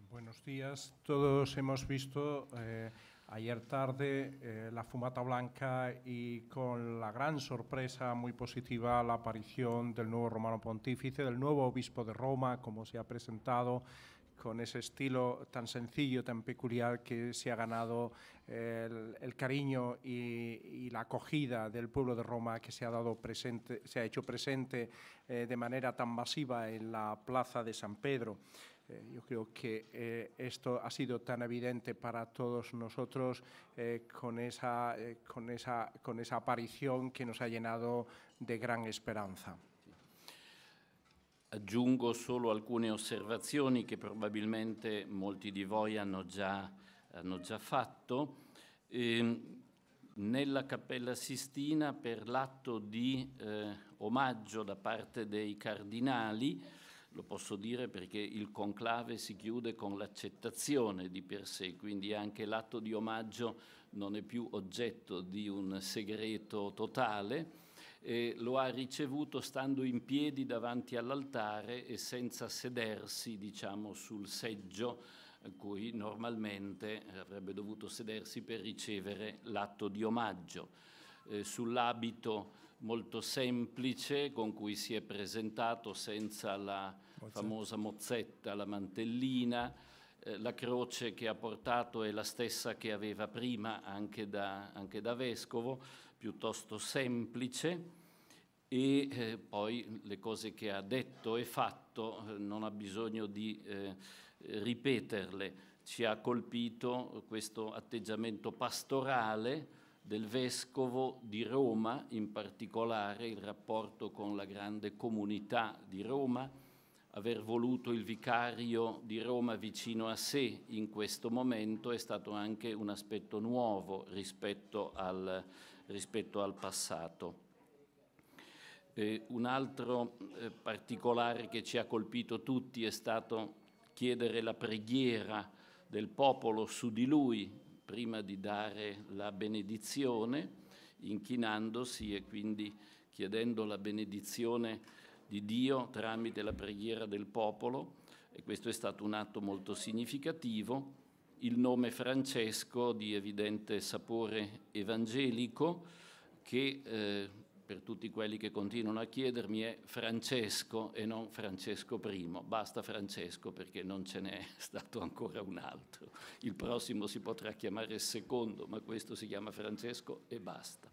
Buenos días. Todos hemos visto ayer tarde la fumata blanca y con la gran sorpresa muy positiva la aparición del nuevo romano pontífice, del nuevo obispo de Roma, como se ha presentado, con ese estilo tan sencillo, tan peculiar que se ha ganado el cariño y la acogida del pueblo de Roma, que se ha hecho presente de manera tan masiva en la plaza de San Pedro. Yo creo que esto ha sido tan evidente para todos nosotros con esa aparición que nos ha llenado de gran esperanza. Aggiungo solo alcune osservazioni che probabilmente molti di voi hanno già fatto. Nella Cappella Sistina, per l'atto di omaggio da parte dei cardinali, lo posso dire perché il conclave si chiude con l'accettazione di per sé, quindi anche l'atto di omaggio non è più oggetto di un segreto totale. Lo ha ricevuto stando in piedi davanti all'altare e senza sedersi, diciamo, sul seggio a cui normalmente avrebbe dovuto sedersi per ricevere l'atto di omaggio. Sull'abito molto semplice con cui si è presentato, senza la famosa mozzetta, la mantellina. La croce che ha portato è la stessa che aveva prima anche da vescovo, piuttosto semplice, e poi le cose che ha detto e fatto non ha bisogno di ripeterle. Ci ha colpito questo atteggiamento pastorale del vescovo di Roma, in particolare il rapporto con la grande comunità di Roma, aver voluto il vicario di Roma vicino a sé in questo momento è stato anche un aspetto nuovo rispetto al passato. Un altro particolare che ci ha colpito tutti è stato chiedere la preghiera del popolo su di lui prima di dare la benedizione, inchinandosi e quindi chiedendo la benedizione di Dio tramite la preghiera del popolo, e questo è stato un atto molto significativo. Il nome Francesco, di evidente sapore evangelico, che per tutti quelli che continuano a chiedermi è Francesco e non Francesco I. Basta Francesco perché non ce n'è stato ancora un altro. Il prossimo si potrà chiamare secondo, ma questo si chiama Francesco e basta.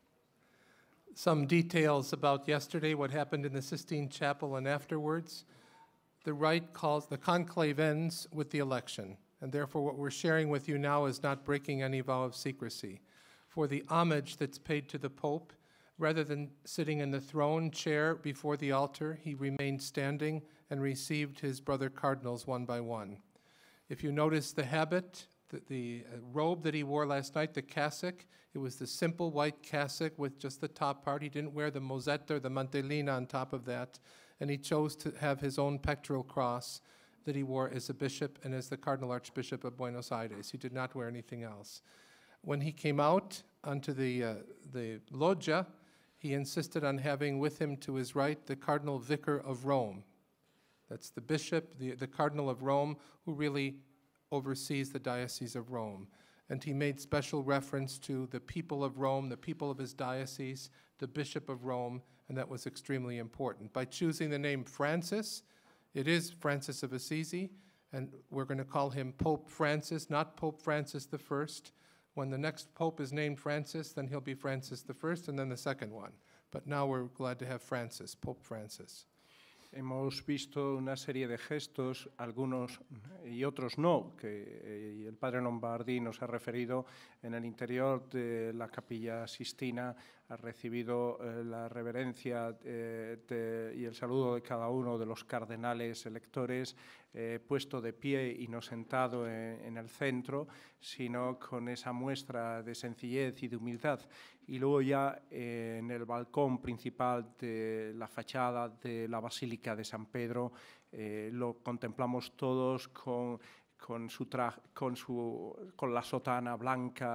Some details about yesterday, what happened in the Sistine Chapel and afterwards. The rite calls, the conclave ends with the election, and therefore what we're sharing with you now is not breaking any vow of secrecy. For the homage that's paid to the Pope, rather than sitting in the throne chair before the altar, he remained standing and received his brother cardinals one by one. If you notice the habit, the robe that he wore last night, the cassock, it was the simple white cassock with just the top part. He didn't wear the mozzetta or the mantellina on top of that, and he chose to have his own pectoral cross that he wore as a bishop and as the Cardinal Archbishop of Buenos Aires. He did not wear anything else. When he came out onto the loggia, he insisted on having with him to his right the Cardinal Vicar of Rome. That's the bishop, the Cardinal of Rome, who really oversees the Diocese of Rome. And he made special reference to the people of Rome, the people of his diocese, the Bishop of Rome, and that was extremely important. By choosing the name Francis, it is Francis of Assisi, and we're going to call him Pope Francis, not Pope Francis I. When the next Pope is named Francis, then he'll be Francis I, and then the second one. But now we're glad to have Francis, Pope Francis. Hemos visto una serie de gestos, algunos y otros no, que el padre Lombardi nos ha referido. En el interior de la Capilla Sistina ha recibido la reverencia y el saludo de cada uno de los cardenales electores, puesto de pie y no sentado en el centro, sino con esa muestra de sencillez y de humildad. Y luego ya en el balcón principal de la fachada de la Basílica de San Pedro lo contemplamos todos con la sotana blanca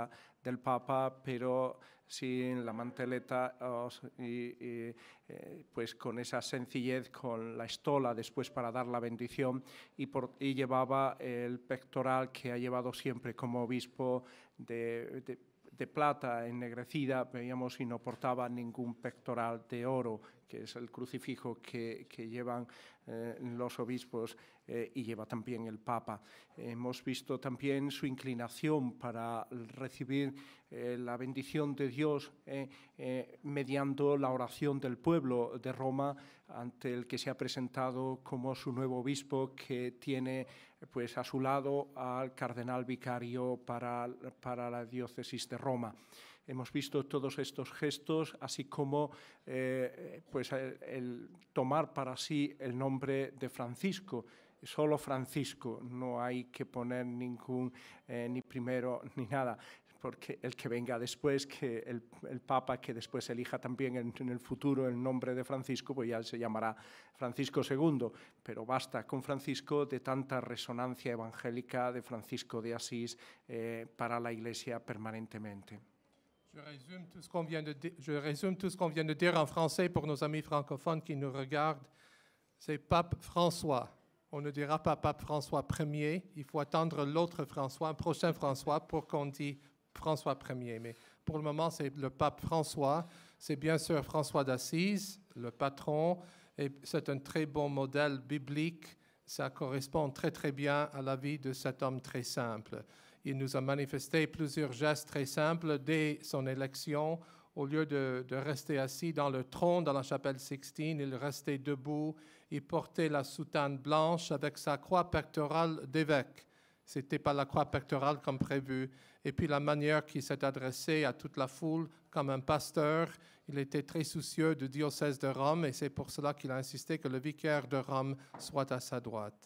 del Papa, pero sin la manteleta pues con esa sencillez, con la estola después para dar la bendición, y llevaba el pectoral que ha llevado siempre como obispo de plata ennegrecida, veíamos, y no portaba ningún pectoral de oro, que es el crucifijo que llevan los obispos y lleva también el Papa. Hemos visto también su inclinación para recibir la bendición de Dios mediando la oración del pueblo de Roma, ante el que se ha presentado como su nuevo obispo, que tiene pues a su lado al cardenal vicario para la diócesis de Roma. Hemos visto todos estos gestos, así como pues el tomar para sí el nombre de Francisco. Solo Francisco, no hay que poner ningún ni primero ni nada, porque el que venga después, que el Papa que después elija también en el futuro el nombre de Francisco, pues ya se llamará Francisco II, pero basta con Francisco, de tanta resonancia evangélica de Francisco de Asís para la Iglesia permanentemente. Je résume tout ce qu'on vient de dire en français pour nos amis francophones qui nous regardent. C'est Pape François. On ne dira pas Pape François Ier. Il faut attendre l'autre François, un prochain François, pour qu'on dise François Ier. Mais pour le moment, c'est le Pape François. C'est bien sûr François d'Assise, le patron. Et c'est un très bon modèle biblique. Ça correspond très, très bien à la vie de cet homme très simple. Il nous a manifesté plusieurs gestes très simples dès son élection. Au lieu de rester assis dans le trône dans la chapelle Sixtine, il restait debout. Il portait la soutane blanche avec sa croix pectorale d'évêque. Ce n'était pas la croix pectorale comme prévu. Et puis la manière qu'il s'est adressé à toute la foule comme un pasteur. Il était très soucieux du diocèse de Rome et c'est pour cela qu'il a insisté que le vicaire de Rome soit à sa droite.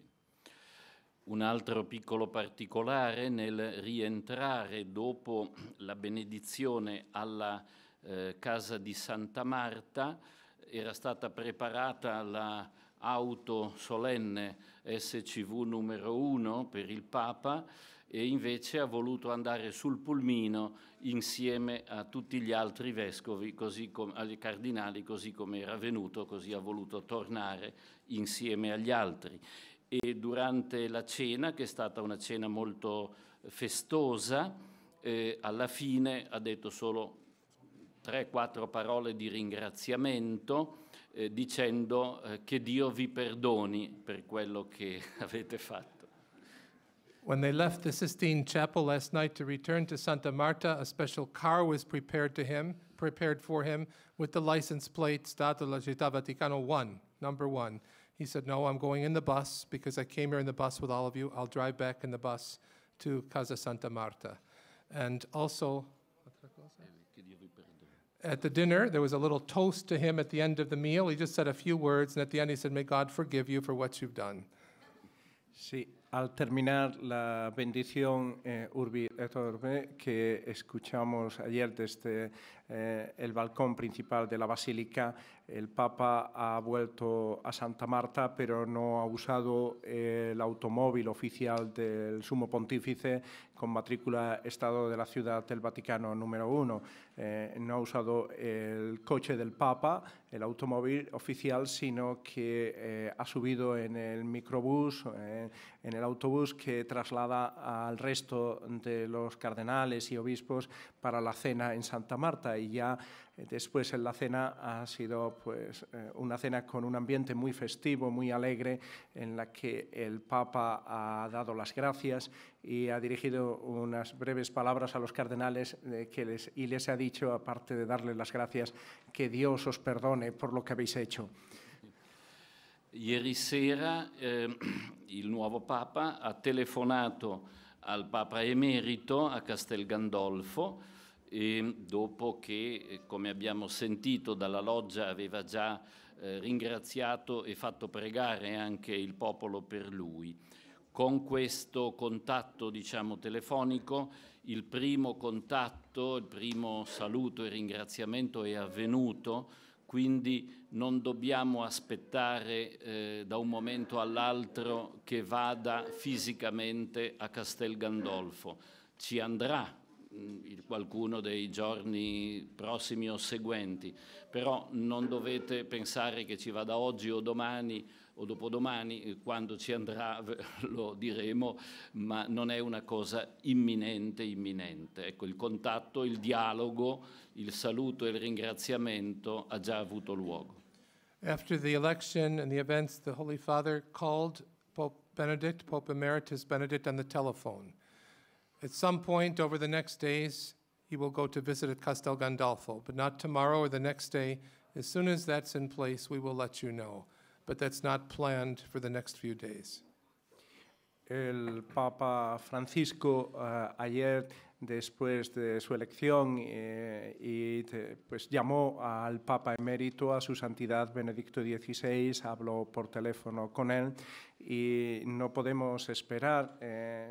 Un altro piccolo particolare: nel rientrare dopo la benedizione alla casa di Santa Marta, era stata preparata la auto solenne SCV numero 1 per il Papa, e invece ha voluto andare sul pulmino insieme a tutti gli altri vescovi, così come ai cardinali, così come era venuto, così ha voluto tornare insieme agli altri. E durante la cena, che è stata una cena molto festosa, alla fine ha detto solo 3-4 parole di ringraziamento, dicendo che Dio vi perdoni per quello che avete fatto. When they left the Sistine Chapel last night to return to Santa Marta, a special car was prepared for him with the license plate Stato della Città Vaticano 1, number 1. He said, no, I'm going in the bus because I came here in the bus with all of you. I'll drive back in the bus to Casa Santa Marta. And also, at the dinner, there was a little toast to him at the end of the meal. He just said a few words, and at the end he said, may God forgive you for what you've done. Sí, al terminar la bendición Urbi et Orbe que escuchamos ayer desde el balcón principal de la Basílica, el Papa ha vuelto a Santa Marta, pero no ha usado el automóvil oficial del Sumo Pontífice con matrícula Estado de la Ciudad del Vaticano número 1. No ha usado el coche del Papa, el automóvil oficial, sino que ha subido en el microbús, en el autobús que traslada al resto de los cardenales y obispos para la cena en Santa Marta. Y ya después en la cena ha sido pues, una cena con un ambiente muy festivo, muy alegre, en la que el Papa ha dado las gracias y ha dirigido unas breves palabras a los cardenales y les ha dicho, aparte de darles las gracias, que Dios os perdone por lo que habéis hecho. Ieri sera il nuovo Papa ha telefonato al Papa emerito a Castel Gandolfo, e dopo che, come abbiamo sentito dalla loggia, aveva già ringraziato e fatto pregare anche il popolo per lui. Con questo contatto, diciamo, telefonico, il primo contatto, il primo saluto e ringraziamento è avvenuto, quindi non dobbiamo aspettare da un momento all'altro che vada fisicamente a Castel Gandolfo. Ci andrà qualcuno dei giorni prossimi o seguenti, però non dovete pensare che ci vada oggi o domani o dopodomani, quando ci andrà lo diremo, ma non è una cosa imminente. Ecco, il contatto, il dialogo, il saluto e il ringraziamento ha già avuto luogo. After the election and the events, the Holy Father called Pope Benedict, Pope Emeritus Benedict, on the telephone. At some point over the next days, he will go to visit at Castel Gandolfo, but not tomorrow or the next day. As soon as that's in place, we will let you know. But that's not planned for the next few days. El Papa Francisco ayer, después de su elección, pues llamó al Papa emérito, a su Santidad Benedicto XVI, habló por teléfono con él y no podemos esperar,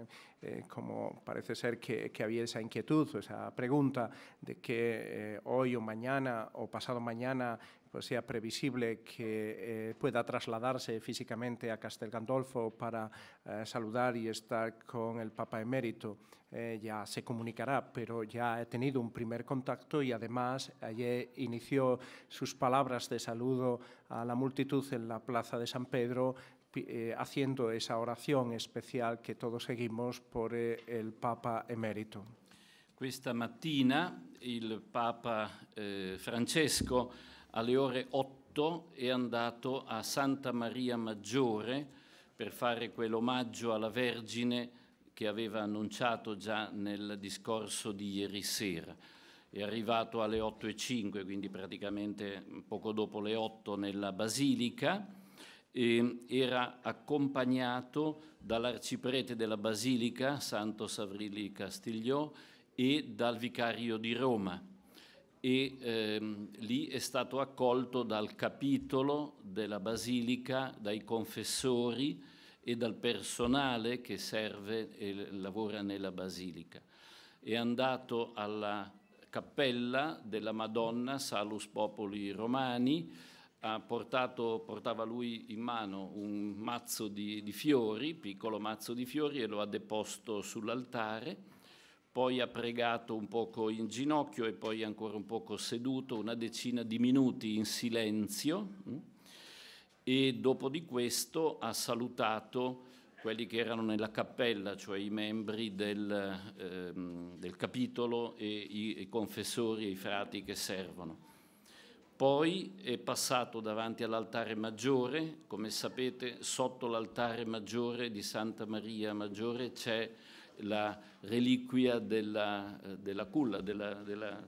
como parece ser que había esa inquietud, esa pregunta de que hoy o mañana o pasado mañana pues sea previsible que pueda trasladarse físicamente a Castel Gandolfo para saludar y estar con el Papa emérito. Ya se comunicará, pero ya he tenido un primer contacto y además ayer inició sus palabras de saludo a la multitud en la plaza de San Pedro, haciendo esa oración especial que todos seguimos por el Papa emérito. Questa mattina il Papa Francesco alle ore 8 è andato a Santa Maria Maggiore per fare quell'omaggio alla Vergine che aveva annunciato già nel discorso di ieri sera. È arrivato alle 8:05, quindi praticamente poco dopo le 8 nella Basilica, e era accompagnato dall'arciprete della Basilica, Santo Savrili Castigliò, e dal vicario di Roma. E lì è stato accolto dal capitolo della Basilica, dai confessori e dal personale che serve e lavora nella Basilica. È andato alla cappella della Madonna Salus Populi Romani, portava lui in mano un mazzo di fiori, piccolo mazzo di fiori, e lo ha deposto sull'altare. Poi ha pregato un poco in ginocchio e poi ancora un poco seduto, una decina di minuti in silenzio, e dopo di questo ha salutato quelli che erano nella cappella, cioè i membri del capitolo e i confessori e i frati che servono. Poi è passato davanti all'altare maggiore. Come sapete, sotto l'altare maggiore di Santa Maria Maggiore c'è la reliquia della culla, della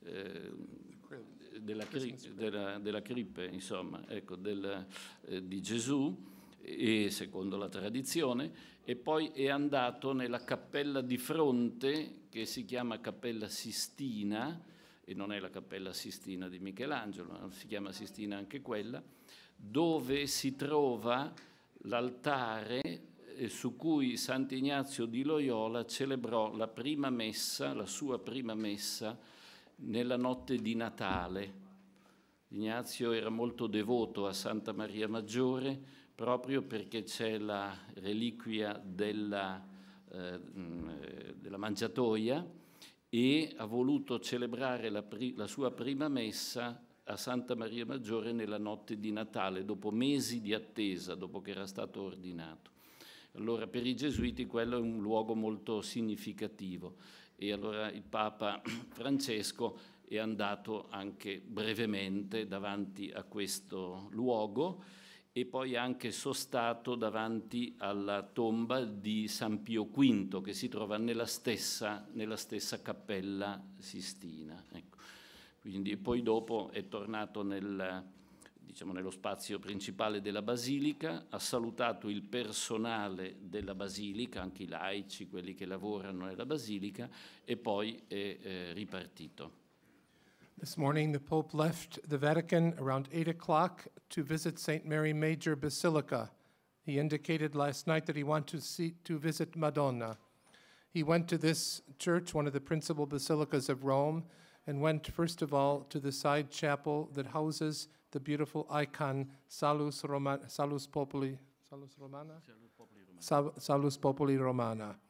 cripe, insomma, ecco, di Gesù, e secondo la tradizione, e poi è andato nella cappella di fronte, che si chiama Cappella Sistina, e non è la Cappella Sistina di Michelangelo, si chiama Sistina anche quella, dove si trova l'altare su cui Sant'Ignazio di Loyola celebrò la prima messa, la sua prima messa, nella notte di Natale. Ignazio era molto devoto a Santa Maria Maggiore proprio perché c'è la reliquia della mangiatoia, e ha voluto celebrare la sua prima messa a Santa Maria Maggiore nella notte di Natale, dopo mesi di attesa, dopo che era stato ordinato. Allora per i gesuiti quello è un luogo molto significativo, e allora il Papa Francesco è andato anche brevemente davanti a questo luogo, e poi anche sostato davanti alla tomba di San Pio V, che si trova nella stessa Cappella Sistina. Ecco. Quindi poi dopo è tornato nello spazio principale della Basilica, ha salutato il personale della Basilica, anche i laici, quelli che lavorano nella Basilica, e poi è ripartito. This morning, the Pope left the Vatican around 8 o'clock to visit St. Mary Major Basilica. He indicated last night that he wanted to visit Madonna. He went to this church, one of the principal basilicas of Rome, and went first of all to the side chapel that houses the beautiful icon Salus Populi Romana.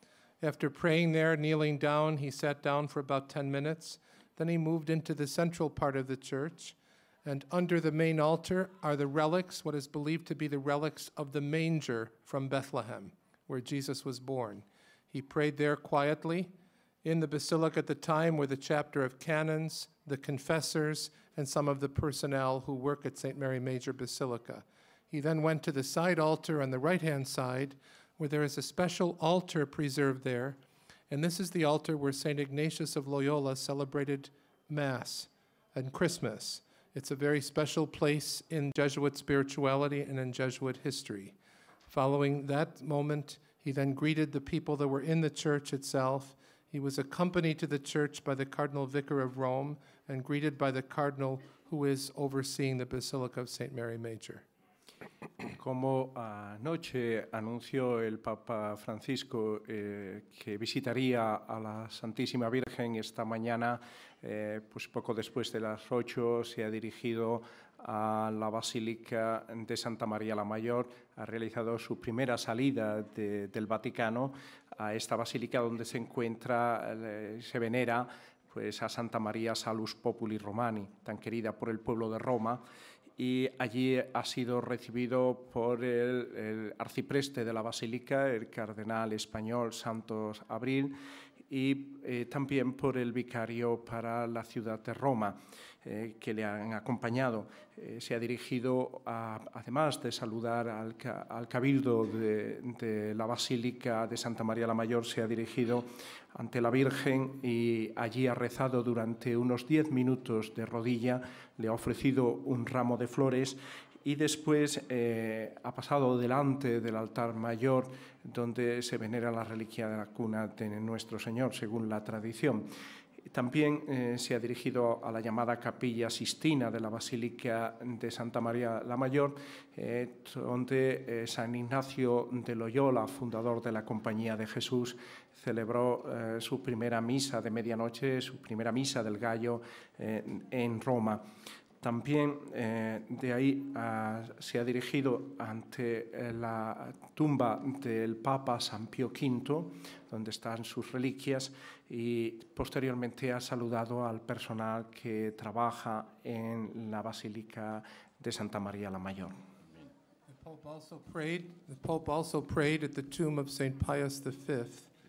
After praying there, kneeling down, he sat down for about 10 minutes. Then he moved into the central part of the church. And under the main altar are the relics, what is believed to be the relics of the manger from Bethlehem, where Jesus was born. He prayed there quietly. In the basilica at the time were the chapter of canons, the confessors, and some of the personnel who work at St. Mary Major Basilica. He then went to the side altar on the right-hand side, where there is a special altar preserved there, and this is the altar where St. Ignatius of Loyola celebrated Mass and Christmas. It's a very special place in Jesuit spirituality and in Jesuit history. Following that moment, he then greeted the people that were in the church itself. He was accompanied to the church by the Cardinal Vicar of Rome and greeted by the Cardinal who is overseeing the Basilica of St. Mary Major. Como anoche anunció el Papa Francisco que visitaría a la Santísima Virgen esta mañana, pues poco después de las 8 se ha dirigido a la Basílica de Santa María la Mayor, ha realizado su primera salida del Vaticano a esta basílica donde se encuentra, se venera pues, a Santa María Salus Populi Romani, tan querida por el pueblo de Roma, y allí ha sido recibido por el arcipreste de la Basílica, el cardenal español Santos Abril, y también por el vicario para la ciudad de Roma, que le han acompañado. Se ha dirigido, además de saludar al cabildo de la Basílica de Santa María la Mayor, se ha dirigido ante la Virgen y allí ha rezado durante unos 10 minutos de rodilla, le ha ofrecido un ramo de flores y después ha pasado delante del altar mayor donde se venera la reliquia de la cuna de nuestro Señor, según la tradición. También se ha dirigido a la llamada Capilla Sistina de la Basílica de Santa María la Mayor, donde San Ignacio de Loyola, fundador de la Compañía de Jesús, celebró su primera misa de medianoche, su primera misa del Gallo en Roma. También de ahí se ha dirigido ante la tumba del Papa San Pío V, donde están sus reliquias, y posteriormente ha saludado al personal que trabaja en la Basílica de Santa María la Mayor. The Pope also prayed at the tomb of St. Pius V,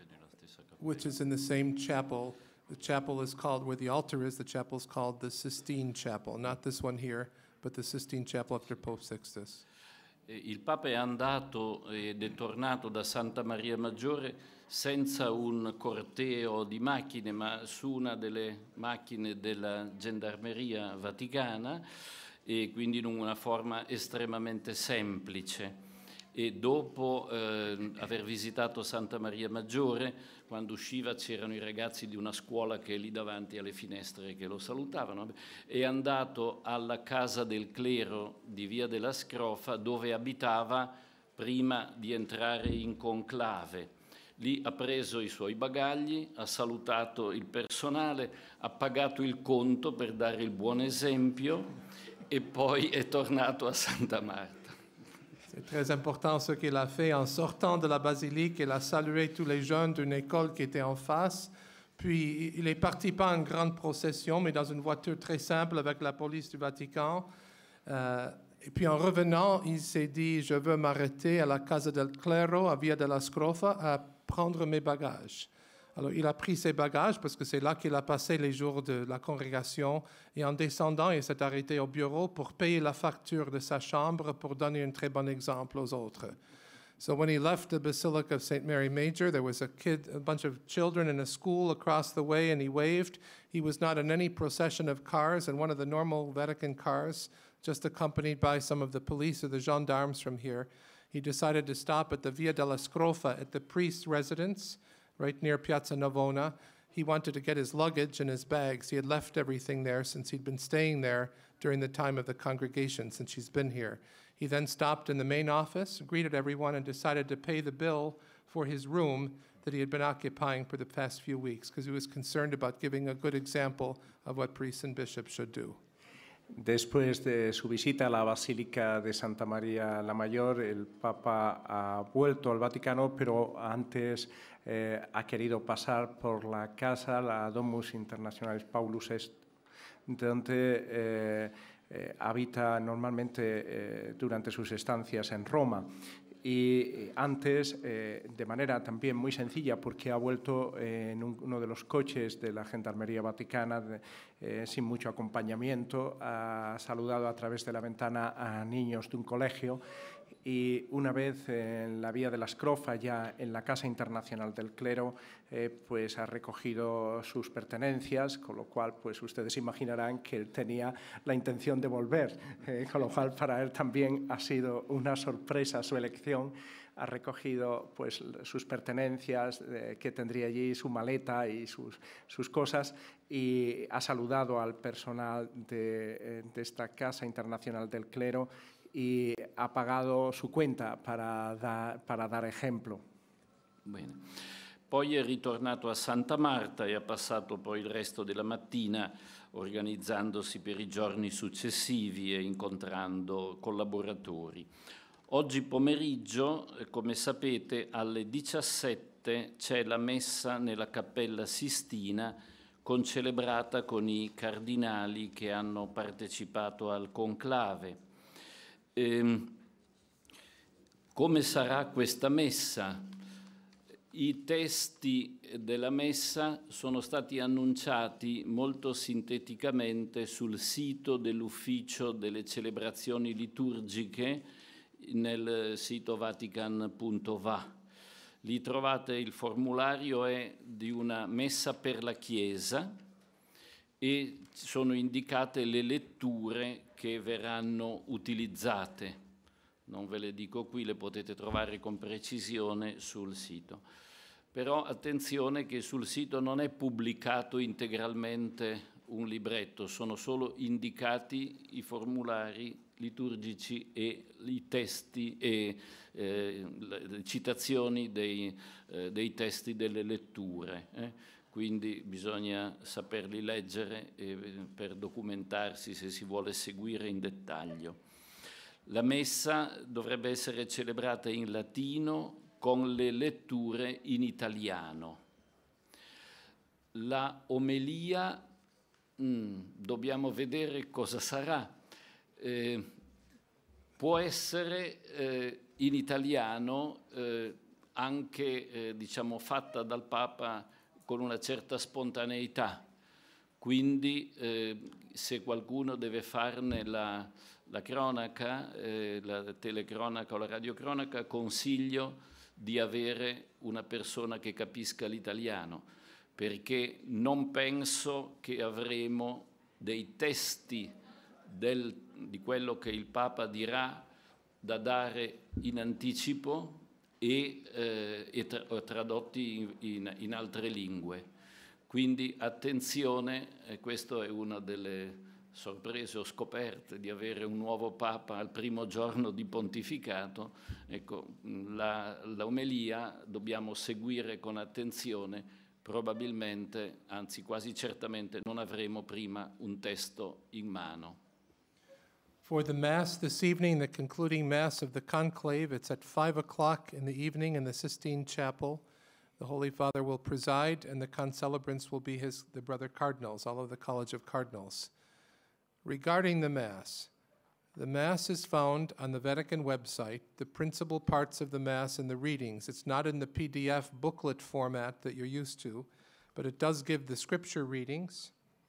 which is in the same chapel. The chapel is called, where the altar is, the chapel is called the Sistine Chapel. Not this one here, but the Sistine Chapel after Pope Sixtus. Il Papa è andato ed è tornato da Santa Maria Maggiore senza un corteo di macchine, ma su una delle macchine della Gendarmeria Vaticana, e quindi in una forma estremamente semplice. E dopo aver visitato Santa Maria Maggiore, quando usciva c'erano i ragazzi di una scuola che è lì davanti alle finestre che lo salutavano, è andato alla casa del clero di Via della Scrofa, dove abitava prima di entrare in conclave. Lì ha preso i suoi bagagli, ha salutato il personale, ha pagato il conto per dare il buon esempio e poi è tornato a Santa Marta. C'est très important ce qu'il a fait. En sortant de la basilique, il a salué tous les jeunes d'une école qui était en face. Puis il est parti pas en grande procession, mais dans une voiture très simple avec la police du Vatican. Et puis en revenant, il s'est dit, je veux m'arrêter à la Casa del Clero, à Via della Scrofa, à prendre mes bagages. Alors, il a pris ses bagages parce que c'est là qu'il a passé les jours de la congrégation. Et en descendant, il s'est arrêté au bureau pour payer la facture de sa chambre pour donner un très bon exemple aux autres. So when he left the Basilica of St. Mary Major, there was a bunch of children in a school across the way, and he waved. He was not in any procession of cars, in one of the normal Vatican cars, just accompanied by some of the police or the gendarmes from here. He decided to stop at the Via della Scrofa at the priest's residence, right near Piazza Navona. He wanted to get his luggage and his bags. He had left everything there since he'd been staying there during the time of the congregation, since she's been here. He then stopped in the main office, greeted everyone, and decided to pay the bill for his room that he had been occupying for the past few weeks, because he was concerned about giving a good example of what priests and bishops should do. Después de su visita a la Basílica de Santa María la Mayor, el Papa ha vuelto al Vaticano, pero antes ha querido pasar por la casa, la Domus Internationalis Paulus Est, donde habita normalmente durante sus estancias en Roma. Y antes, de manera también muy sencilla, porque ha vuelto en uno de los coches de la Gendarmería Vaticana, sin mucho acompañamiento, ha saludado a través de la ventana a niños de un colegio, y una vez en la Vía de la Scrofa, ya en la Casa Internacional del Clero, pues ha recogido sus pertenencias, con lo cual pues ustedes imaginarán que él tenía la intención de volver, con lo cual para él también ha sido una sorpresa su elección. Ha recogido pues sus pertenencias que tendría allí, su maleta y sus cosas, y ha saludado al personal de esta Casa Internacional del Clero y ha pagato su cuenta para dar esempio. Bene. Poi è ritornato a Santa Marta e ha passato poi il resto della mattina organizzandosi per i giorni successivi e incontrando collaboratori. Oggi pomeriggio, come sapete, alle 17 c'è la messa nella Cappella Sistina concelebrata con i cardinali che hanno partecipato al conclave. Come sarà questa messa? I testi della messa sono stati annunciati molto sinteticamente sul sito dell'Ufficio delle Celebrazioni Liturgiche nel sito vatican.va. Lì trovate il formulario, è di una messa per la Chiesa e sono indicate le letture che verranno utilizzate. Non ve le dico qui, le potete trovare con precisione sul sito. Però attenzione che sul sito non è pubblicato integralmente un libretto, sono solo indicati i formulari liturgici e i testi e le citazioni dei testi delle letture. Quindi bisogna saperli leggere per documentarsi se si vuole seguire in dettaglio. La messa dovrebbe essere celebrata in latino con le letture in italiano. La omelia, dobbiamo vedere cosa sarà. Può essere in italiano anche diciamo, fatta dal Papa con una certa spontaneità, quindi se qualcuno deve farne la cronaca, la telecronaca o la radiocronaca, consiglio di avere una persona che capisca l'italiano, perché non penso che avremo dei testi di quello che il Papa dirà da dare in anticipo e tradotti in altre lingue. Quindi attenzione, questa è una delle sorprese o scoperte di avere un nuovo Papa al primo giorno di pontificato. Ecco, l'omelia dobbiamo seguire con attenzione, probabilmente, anzi quasi certamente, non avremo prima un testo in mano. For the Mass this evening, the concluding Mass of the conclave, it's at 5 o'clock in the evening in the Sistine Chapel. The Holy Father will preside, and the concelebrants will be the brother cardinals, all of the College of Cardinals. Regarding the Mass is found on the Vatican website, the principal parts of the Mass and the readings. It's not in the PDF booklet format that you're used to, but it does give the scripture readings.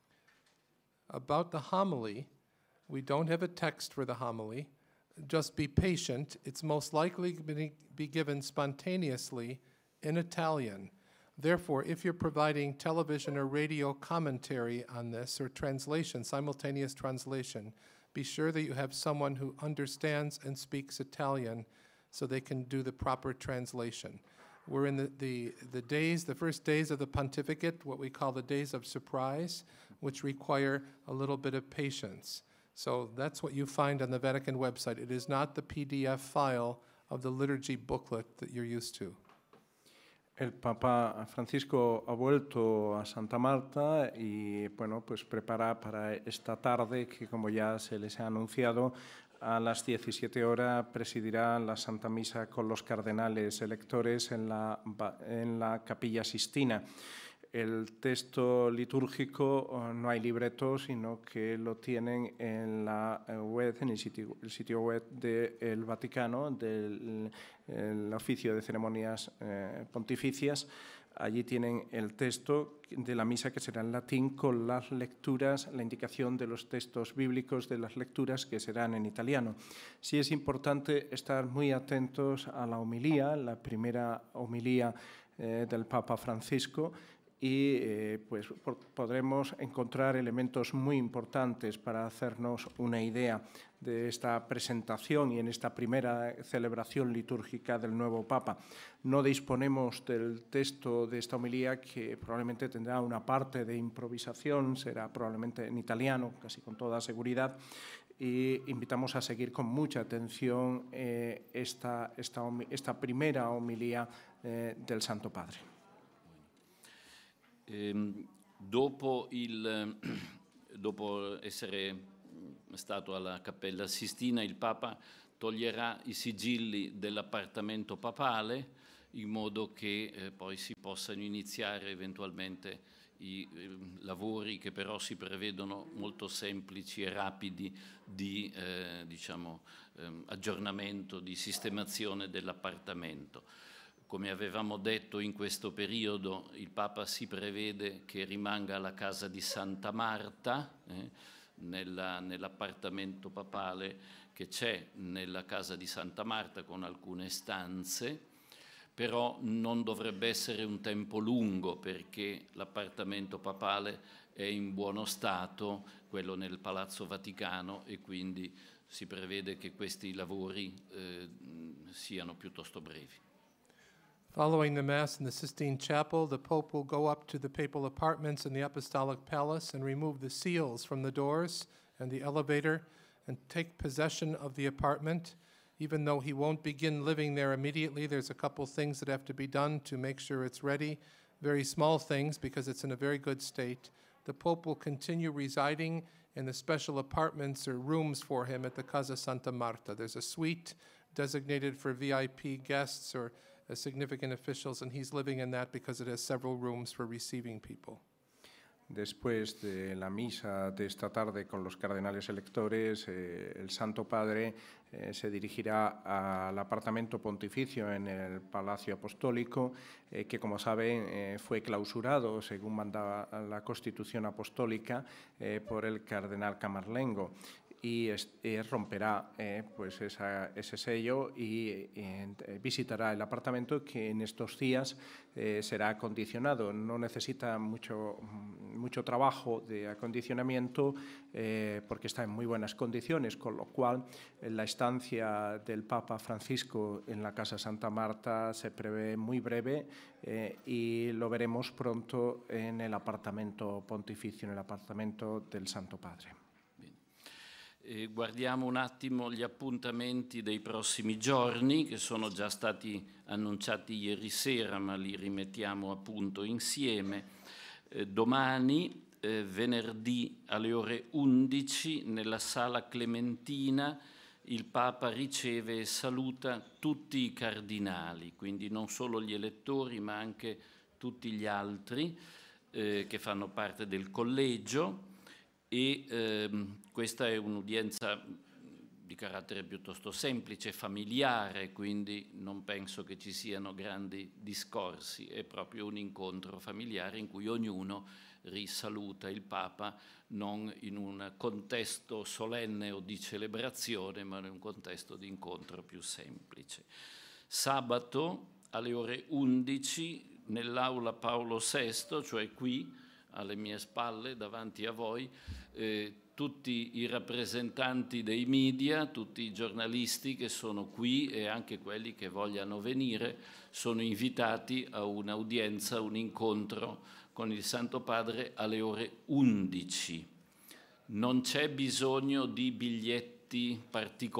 About the homily, we don't have a text for the homily. Just be patient. It's most likely going to be given spontaneously in Italian. Therefore, if you're providing television or radio commentary on this or translation, simultaneous translation, be sure that you have someone who understands and speaks Italian so they can do the proper translation. We're in the first days of the pontificate, what we call the days of surprise, which require a little bit of patience. So that's what you find on the Vatican website. It is not the PDF file of the liturgy booklet that you're used to. El Papa Francisco ha vuelto a Santa Marta y bueno, pues prepara para esta tarde que, como ya se les ha anunciado, a las 17 horas presidirá la Santa Misa con los cardenales electores en la Capilla Sistina. El texto litúrgico no hay libreto, sino que lo tienen en la web, en el sitio web del Vaticano, del Oficio de Ceremonias Pontificias. Allí tienen el texto de la misa, que será en latín, con las lecturas, la indicación de los textos bíblicos de las lecturas, que serán en italiano. Sí es importante estar muy atentos a la homilía, la primera homilía del Papa Francisco, y pues podremos encontrar elementos muy importantes para hacernos una idea de esta presentación y en esta primera celebración litúrgica del nuevo Papa. No disponemos del texto de esta homilía, que probablemente tendrá una parte de improvisación, será probablemente en italiano, casi con toda seguridad, y invitamos a seguir con mucha atención esta primera homilía del Santo Padre. Dopo essere stato alla Cappella Sistina, il Papa toglierà i sigilli dell'appartamento papale in modo che poi si possano iniziare eventualmente i lavori, che però si prevedono molto semplici e rapidi, di aggiornamento, di sistemazione dell'appartamento. Come avevamo detto, in questo periodo il Papa si prevede che rimanga alla casa di Santa Marta, nell'appartamento papale che c'è nella casa di Santa Marta, con alcune stanze, però non dovrebbe essere un tempo lungo, perché l'appartamento papale è in buono stato, quello nel Palazzo Vaticano, e quindi si prevede che questi lavori siano piuttosto brevi. Following the Mass in the Sistine Chapel, the Pope will go up to the papal apartments in the Apostolic Palace and remove the seals from the doors and the elevator and take possession of the apartment. Even though he won't begin living there immediately, there's a couple things that have to be done to make sure it's ready. Very small things, because it's in a very good state. The Pope will continue residing in the special apartments or rooms for him at the Casa Santa Marta. There's a suite designated for VIP guests or significant officials, and he's living in that because it has several rooms for receiving people. Después de la misa de esta tarde con los cardenales electores, el Santo Padre se dirigirá al apartamento pontificio en el Palacio Apostólico, que, como saben, fue clausurado, según mandaba la Constitución Apostólica, por el cardenal Camarlengo. Y romperá pues ese sello y visitará el apartamento, que en estos días será acondicionado. No necesita mucho trabajo de acondicionamiento porque está en muy buenas condiciones, con lo cual la estancia del Papa Francisco en la Casa Santa Marta se prevé muy breve y lo veremos pronto en el apartamento pontificio, en el apartamento del Santo Padre. Guardiamo un attimo gli appuntamenti dei prossimi giorni, che sono già stati annunciati ieri sera, ma li rimettiamo a punto insieme. Domani, venerdì alle ore 11, nella Sala Clementina, il Papa riceve e saluta tutti i cardinali, quindi non solo gli elettori, ma anche tutti gli altri che fanno parte del collegio. E questa è un'udienza di carattere piuttosto semplice, familiare, quindi non penso che ci siano grandi discorsi, è proprio un incontro familiare in cui ognuno risaluta il Papa, non in un contesto solenne o di celebrazione, ma in un contesto di incontro più semplice. Sabato alle ore 11 nell'aula Paolo VI, cioè qui alle mie spalle, davanti a voi, tutti i rappresentanti dei media, tutti i giornalisti che sono qui e anche quelli che vogliano venire sono invitati a un'udienza, un incontro con il Santo Padre alle ore 11. Non c'è bisogno di biglietti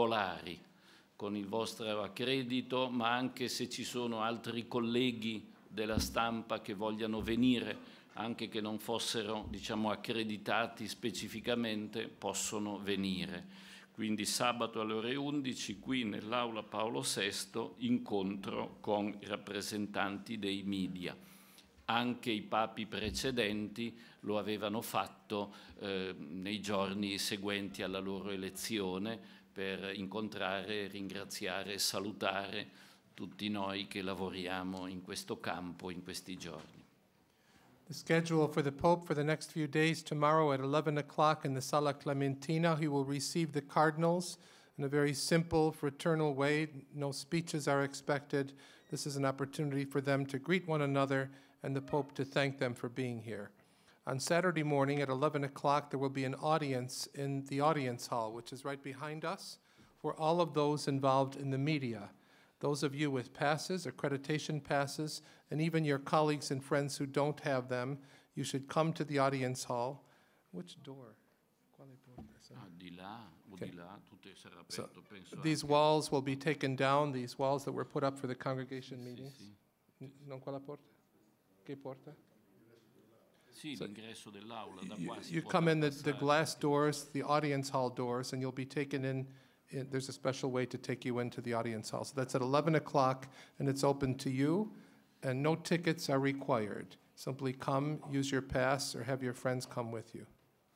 particolari con il vostro accredito, ma anche se ci sono altri colleghi della stampa che vogliano venire, anche che non fossero, diciamo, accreditati specificamente, possono venire. Quindi sabato alle ore 11 qui nell'Aula Paolo VI incontro con i rappresentanti dei media. Anche i papi precedenti lo avevano fatto nei giorni seguenti alla loro elezione per incontrare, ringraziare e salutare tutti noi che lavoriamo in questo campo in questi giorni. The schedule for the Pope for the next few days: tomorrow at 11 o'clock in the Sala Clementina, he will receive the cardinals in a very simple, fraternal way. No speeches are expected. This is an opportunity for them to greet one another and the Pope to thank them for being here. On Saturday morning at 11 o'clock, there will be an audience in the audience hall, which is right behind us, for all of those involved in the media. Those of you with passes, accreditation passes, and even your colleagues and friends who don't have them, you should come to the audience hall. Which door? Quale porta? Di là o Okay. di là, tutto sarà So, aperto, penso. these anche. walls will be taken down, these walls that were put up for the congregation meetings. Sì. Non quella porta? Che porta? Sì, So, l'ingresso dell'aula, da qua si You può come in the passare. glass doors, the audience hall doors, and you'll be taken in, there's a special way to take you into the audience hall. So that's at 11 o'clock, and it's open to you, and no tickets are required. Simply come, use your pass, or have your friends come with you.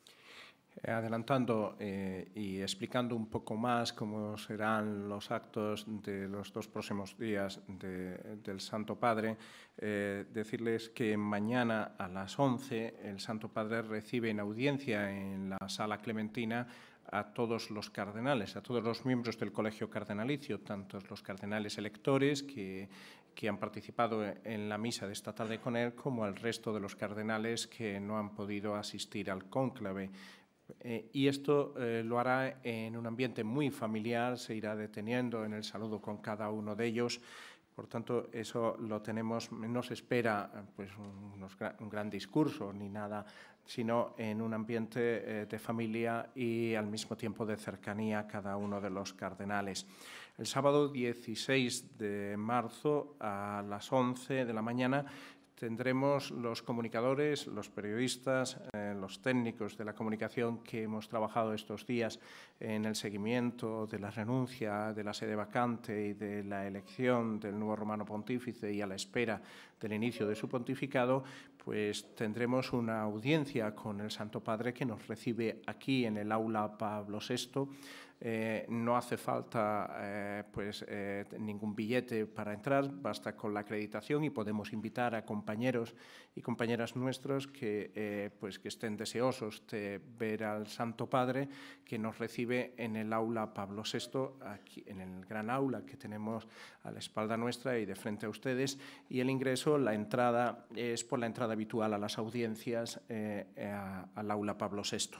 Adelantando y explicando un poco más cómo serán los actos de los 2 próximos días del Santo Padre, decirles que mañana a las 11 el Santo Padre recibe en audiencia en la Sala Clementina a todos los cardenales, a todos los miembros del Colegio Cardenalicio, tanto los cardenales electores que han participado en la misa de esta tarde con él, como al resto de los cardenales que no han podido asistir al cónclave. Y esto lo hará en un ambiente muy familiar, se irá deteniendo en el saludo con cada uno de ellos. Por tanto, eso lo tenemos, no se espera pues, un gran discurso ni nada, sino en un ambiente de familia y al mismo tiempo de cercanía a cada uno de los cardenales. El sábado 16 de marzo a las 11 de la mañana tendremos los comunicadores, los periodistas, los técnicos de la comunicación que hemos trabajado estos días en el seguimiento de la renuncia de la sede vacante y de la elección del nuevo romano pontífice y a la espera del inicio de su pontificado, pues tendremos una audiencia con el Santo Padre que nos recibe aquí en el aula Pablo VI. No hace falta ningún billete para entrar, basta con la acreditación y podemos invitar a compañeros y compañeras nuestros que estén deseosos de ver al Santo Padre, que nos recibe en el aula Pablo VI, aquí en el gran aula que tenemos a la espalda nuestra y de frente a ustedes, y el ingreso, la entrada, es por la entrada habitual a las audiencias al aula Pablo VI.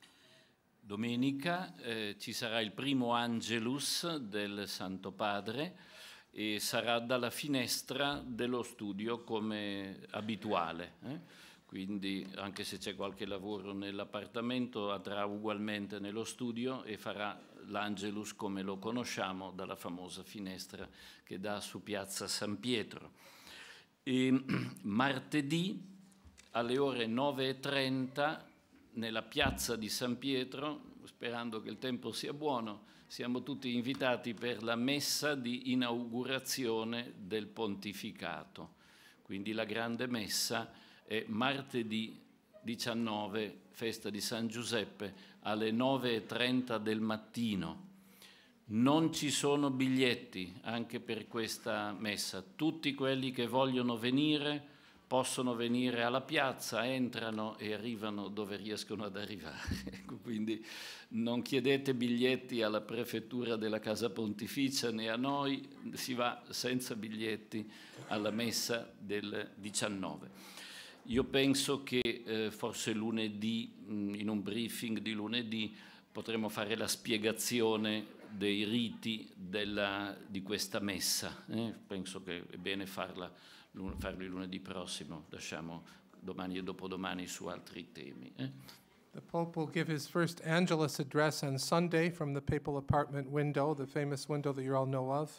Domenica ci sarà il primo Angelus del Santo Padre e sarà dalla finestra dello studio come abituale. Quindi anche se c'è qualche lavoro nell'appartamento andrà ugualmente nello studio e farà l'Angelus come lo conosciamo dalla famosa finestra che dà su Piazza San Pietro. E martedì alle ore 9:30 nella piazza di San Pietro, sperando che il tempo sia buono, siamo tutti invitati per la messa di inaugurazione del pontificato. Quindi la grande messa è martedì 19, festa di San Giuseppe, alle 9:30 del mattino. Non ci sono biglietti anche per questa messa. Tutti quelli che vogliono venire possono venire alla piazza, entrano e arrivano dove riescono ad arrivare. Quindi non chiedete biglietti alla prefettura della Casa Pontificia né a noi, si va senza biglietti alla messa del 19. Io penso che forse lunedì, in un briefing di lunedì, potremo fare la spiegazione dei riti di questa messa. Penso che è bene farli lunedì prossimo, lasciamo domani e dopodomani su altri temi. The Pope will give his first Angelus address on Sunday from the papal apartment window, the famous window that you all know of.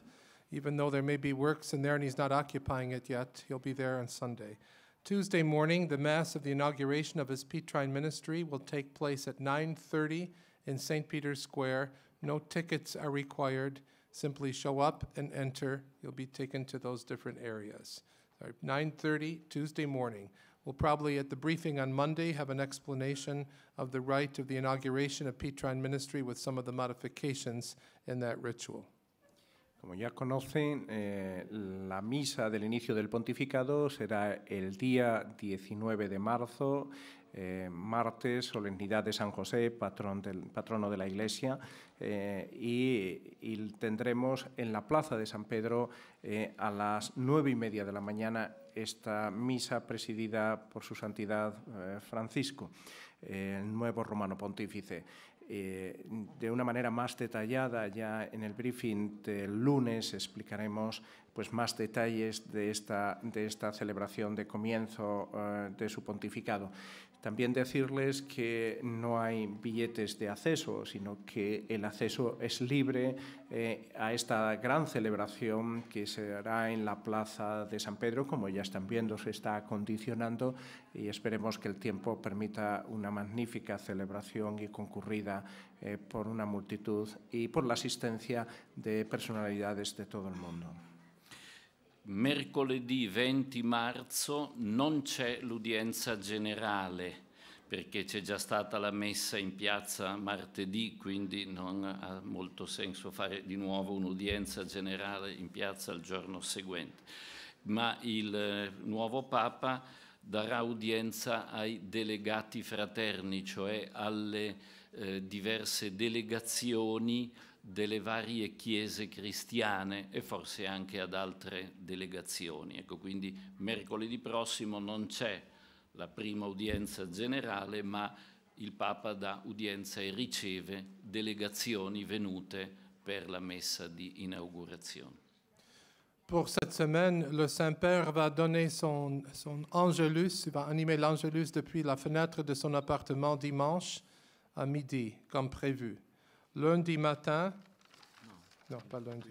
Even though there may be works in there and he's not occupying it yet, he'll be there on Sunday. Tuesday morning, the Mass of the inauguration of his Petrine ministry will take place at 9:30 in St. Peter's Square. No tickets are required. Simply show up and enter. You'll be taken to those different areas. 9:30 Tuesday morning. We'll probably, at the briefing on Monday, have an explanation of the rite of the inauguration of Petrine ministry with some of the modifications in that ritual. Como ya conocen, la misa del inicio del pontificado será el día 19 de marzo, martes, solemnidad de San José, patrono de la Iglesia, y tendremos en la Plaza de San Pedro a las 9:30 de la mañana esta misa presidida por su Santidad Francisco, el nuevo romano pontífice. De una manera más detallada, ya en el briefing del lunes explicaremos pues, más detalles de esta celebración de comienzo de su pontificado. También decirles que no hay billetes de acceso, sino que el acceso es libre a esta gran celebración que se hará en la Plaza de San Pedro. Como ya están viendo, se está acondicionando y esperemos que el tiempo permita una magnífica celebración y concurrida por una multitud y por la asistencia de personalidades de todo il mondo. Mercoledì 20 marzo non c'è l'udienza generale perché c'è già stata la messa in piazza martedì, quindi non ha molto senso fare di nuovo un'udienza generale in piazza il giorno seguente. Ma il nuovo Papa darà udienza ai delegati fraterni, cioè alle diverse delegazioni delle varie chiese cristiane e forse anche ad altre delegazioni. Ecco, quindi mercoledì prossimo non c'è la prima udienza generale, ma il Papa dà udienza e riceve delegazioni venute per la messa di inaugurazione. Pour cette semaine, le Saint-Père va donner son Angelus, il va animer l'Angelus depuis la fenêtre de son appartement dimanche à midi, comme prévu. Lundi matin, non, pas lundi.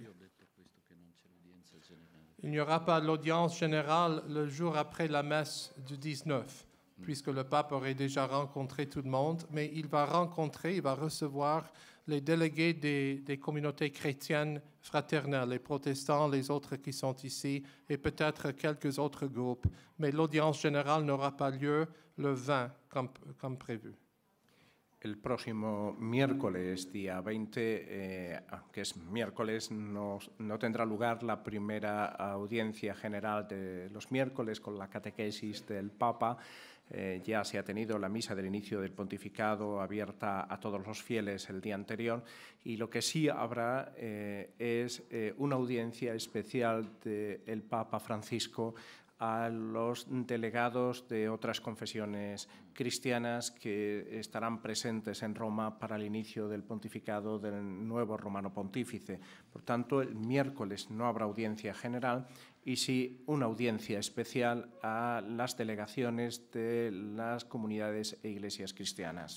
Il n'y aura pas l'audience générale le jour après la messe du 19, puisque le pape aurait déjà rencontré tout le monde, mais il va recevoir les délégués des communautés chrétiennes fraternelles, les protestants, les autres qui sont ici, et peut-être quelques autres groupes. Mais l'audience générale n'aura pas lieu le 20, comme prévu. El próximo miércoles, día 20, aunque es miércoles, no tendrá lugar la primera audiencia general de los miércoles con la catequesis del Papa. Ya se ha tenido la misa del inicio del pontificado abierta a todos los fieles el día anterior, y lo que sí habrá es una audiencia especial del Papa Francisco a los delegados de otras confesiones cristianas que estarán presentes en Roma para el inicio del pontificado del nuevo romano pontífice. Por tanto, el miércoles no habrá audiencia general y sí una audiencia especial a las delegaciones de las comunidades e iglesias cristianas.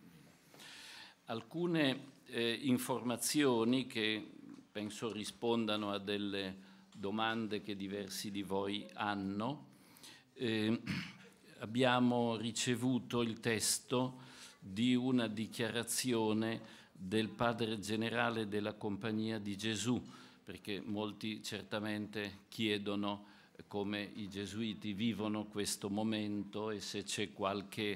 Alcune informazioni che penso rispondano a delle domande che diversi di voi hanno. Abbiamo ricevuto il testo di una dichiarazione del Padre Generale della Compagnia di Gesù, perché molti certamente chiedono come i gesuiti vivono questo momento e se c'è qualche,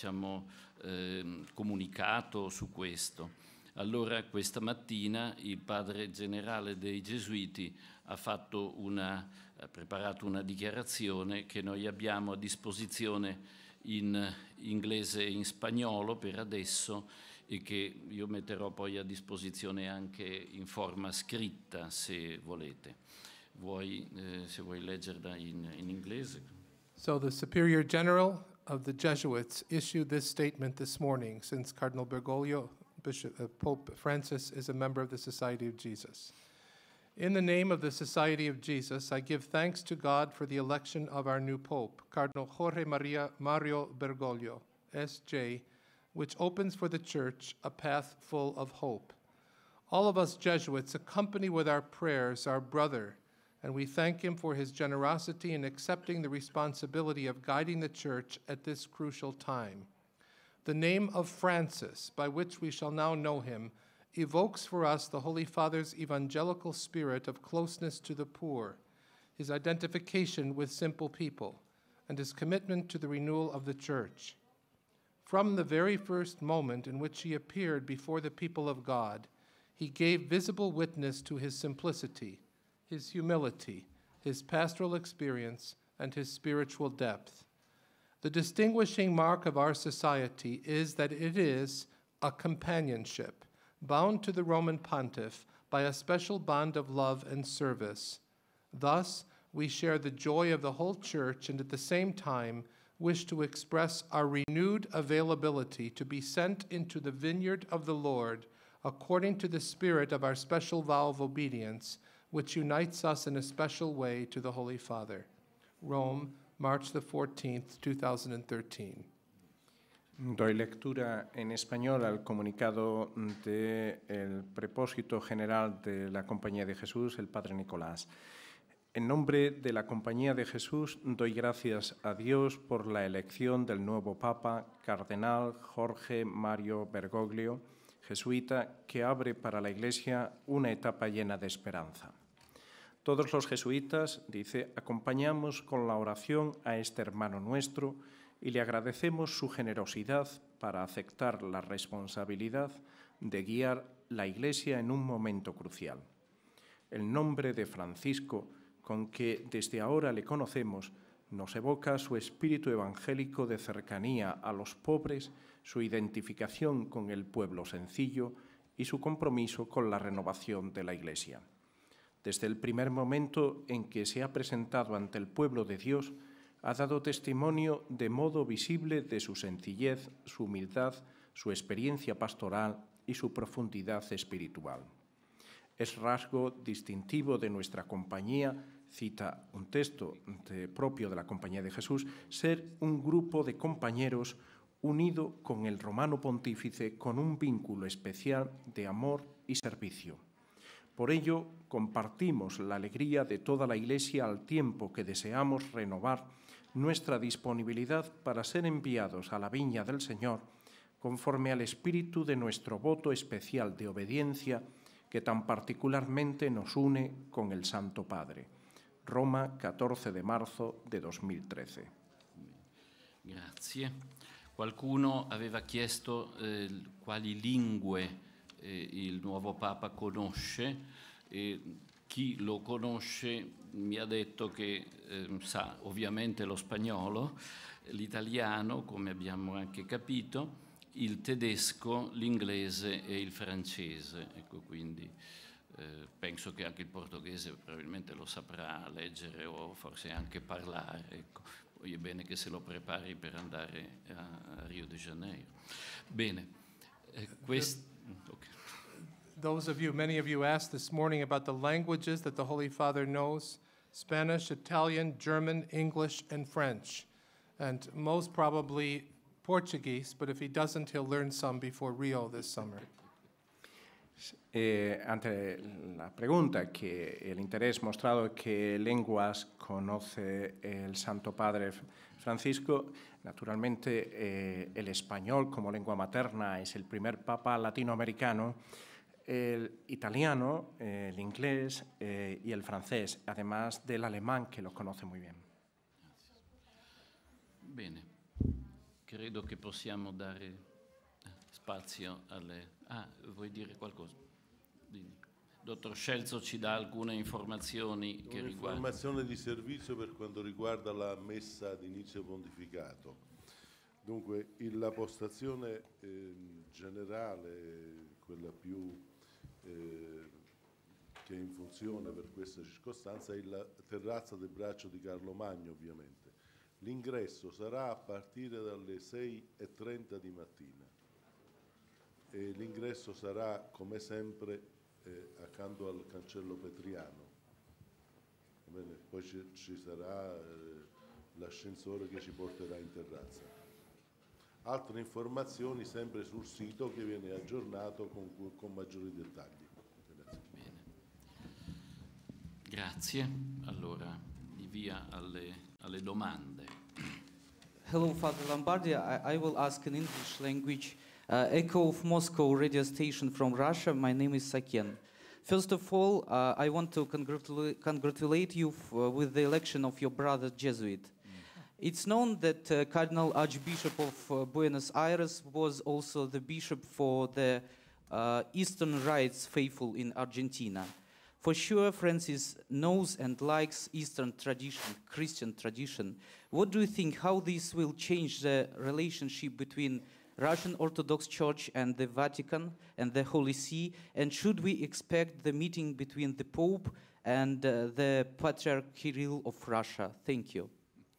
comunicato su questo. Allora questa mattina il Padre Generale dei Gesuiti ha preparato una dichiarazione che noi abbiamo a disposizione in inglese e in spagnolo per adesso e che io metterò poi a disposizione anche in forma scritta se volete. Se vuoi leggerla in inglese. So the Superior General of the Jesuits issued this statement this morning, since Cardinal Bergoglio, Pope Francis, is a member of the Society of Jesus. In the name of the Society of Jesus, I give thanks to God for the election of our new Pope, Cardinal Jorge Mario Bergoglio, S.J., which opens for the Church a path full of hope. All of us Jesuits accompany with our prayers our brother, and we thank him for his generosity in accepting the responsibility of guiding the Church at this crucial time. The name of Francis, by which we shall now know him, evokes for us the Holy Father's evangelical spirit of closeness to the poor, his identification with simple people, and his commitment to the renewal of the Church. From the very first moment in which he appeared before the people of God, he gave visible witness to his simplicity, his humility, his pastoral experience, and his spiritual depth. The distinguishing mark of our society is that it is a companionship, bound to the Roman pontiff by a special bond of love and service. Thus, we share the joy of the whole Church and at the same time wish to express our renewed availability to be sent into the vineyard of the Lord according to the spirit of our special vow of obedience, which unites us in a special way to the Holy Father. Rome, March the 14th, 2013. Doy lectura en español al comunicado del Prepósito General de la Compañía de Jesús, el Padre Nicolás. En nombre de la Compañía de Jesús, doy gracias a Dios por la elección del nuevo Papa, Cardenal Jorge Mario Bergoglio, jesuita, que abre para la Iglesia una etapa llena de esperanza. Todos los jesuitas, dice, acompañamos con la oración a este hermano nuestro y le agradecemos su generosidad para aceptar la responsabilidad de guiar la Iglesia en un momento crucial. El nombre de Francisco, con que desde ahora le conocemos, nos evoca su espíritu evangélico de cercanía a los pobres, su identificación con el pueblo sencillo y su compromiso con la renovación de la Iglesia. Desde el primer momento en que se ha presentado ante el pueblo de Dios, ha dado testimonio de modo visible de su sencillez, su humildad, su experiencia pastoral y su profundidad espiritual. Es rasgo distintivo de nuestra compañía, cita un texto propio de la Compañía de Jesús, ser un grupo de compañeros unido con el romano pontífice con un vínculo especial de amor y servicio. Por ello, compartimos la alegría de toda la Iglesia al tiempo que deseamos renovar nuestra disponibilidad para ser enviados a la viña del Señor, conforme al espíritu de nuestro voto especial de obediencia que tan particularmente nos une con el Santo Padre. Roma, 14 de marzo de 2013. Grazie. Qualcuno aveva chiesto quali lingue il nuovo Papa conosce, e chi lo conosce mi ha detto che sa ovviamente lo spagnolo, l'italiano, come abbiamo anche capito, il tedesco, l'inglese e il francese. Ecco, quindi penso che anche il portoghese probabilmente lo saprà leggere o forse anche parlare. Ecco. Poi è bene che se lo prepari per andare a Rio de Janeiro. Bene, okay. Many of you asked this morning about the languages that the Holy Father knows: Spanish, Italian, German, English, and French. And most probably Portuguese, but if he doesn't, he'll learn some before Rio this summer. Ante la pregunta, que el interés mostrado qué lenguas conoce el Santo Padre Francisco, naturalmente el español como lengua materna es el primer papa latinoamericano, el italiano, el inglés y el francés, además del alemán, que lo conoce muy bien. Bene, credo che possiamo dare spazio alle... vuoi dire qualcosa? Dottor Scelzo ci dà alcune informazioni che riguardano... Un'informazione di servizio per quanto riguarda la messa d'inizio pontificato. Dunque, la postazione generale, quella più che è in funzione per questa circostanza, è la terrazza del braccio di Carlo Magno, ovviamente. L'ingresso sarà a partire dalle 6:30 di mattina. E l'ingresso sarà, come sempre, accanto al cancello Petriano. Bene, poi ci sarà l'ascensore che ci porterà in terrazza. Altre informazioni sempre sul sito che viene aggiornato con maggiori dettagli. Grazie. Allora, via alle domande. Hello, Father Lombardi. I will ask in English language. Echo of Moscow radio station from Russia. My name is Saken. First of all, I want to congratulate you with the election of your brother Jesuit. It's known that Cardinal Archbishop of Buenos Aires was also the bishop for the Eastern Rites faithful in Argentina. For sure, Francis knows and likes Eastern tradition, Christian tradition. What do you think, how this will change the relationship between Russian Orthodox Church and the Vatican and the Holy See? And should we expect the meeting between the Pope and the Patriarch Kirill of Russia? Thank you.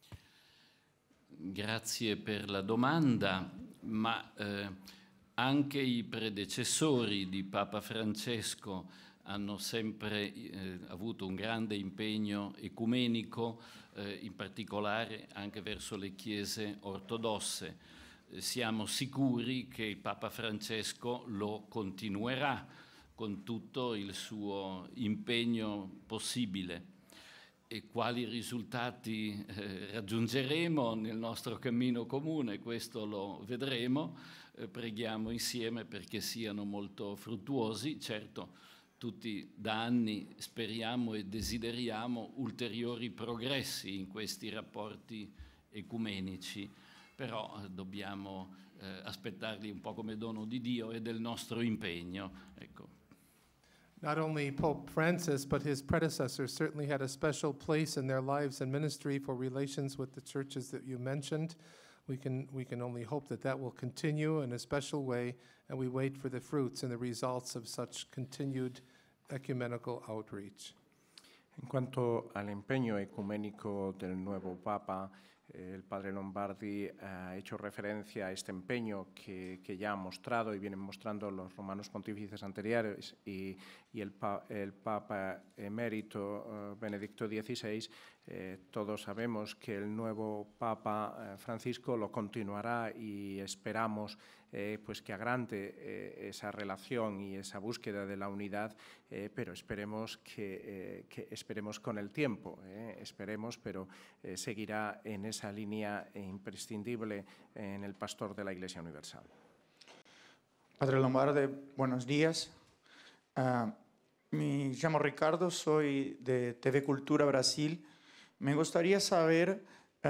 Grazie per la domanda, ma anche i predecessori di Papa Francesco hanno sempre avuto un grande impegno ecumenico, in particolare anche verso le chiese ortodosse. Siamo sicuri che Papa Francesco lo continuerà con tutto il suo impegno possibile. E quali risultati raggiungeremo nel nostro cammino comune, questo lo vedremo. Preghiamo insieme perché siano molto fruttuosi. Certo, tutti da anni speriamo e desideriamo ulteriori progressi in questi rapporti ecumenici, però dobbiamo aspettarli un po' come dono di Dio e del nostro impegno. Ecco. Not only Pope Francis, but his predecessors certainly had a special place in their lives and ministry for relations with the churches that you mentioned. We can only hope that that will continue in a special way, and we wait for the fruits and the results of such continued ecumenical outreach. En cuanto al empeño ecuménico del nuevo Papa, el padre Lombardi ha hecho referencia a este empeño que ya ha mostrado y vienen mostrando los romanos pontífices anteriores y el Papa emérito Benedicto XVI. Todos sabemos que el nuevo Papa Francisco lo continuará y esperamos pues que agrande esa relación y esa búsqueda de la unidad, pero esperemos esperemos con el tiempo, esperemos, pero seguirá en esa línea imprescindible en el pastor de la Iglesia Universal. Padre Lombardi, buenos días. Me llamo Ricardo, soy de TV Cultura Brasil. Me gustaría saber,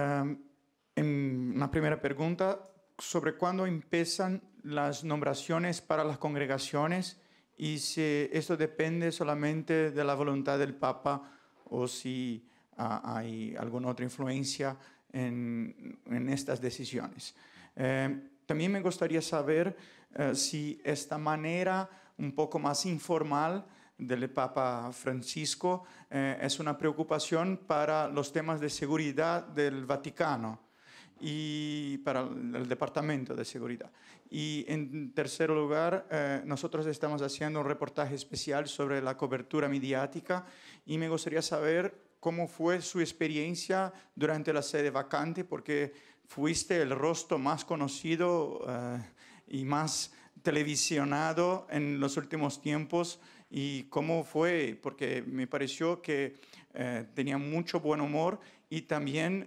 en una primera pregunta, sobre cuándo empiezan las nombraciones para las congregaciones y si esto depende solamente de la voluntad del Papa o si hay alguna otra influencia en estas decisiones. También me gustaría saber si esta manera un poco más informal del Papa Francisco es una preocupación para los temas de seguridad del Vaticano y para el Departamento de Seguridad. Y en tercer lugar, nosotros estamos haciendo un reportaje especial sobre la cobertura mediática y me gustaría saber cómo fue su experiencia durante la sede vacante, porque fuiste el rostro más conocido y más televisionado en los últimos tiempos. Y cómo fue, porque me pareció que tenía mucho buen humor y también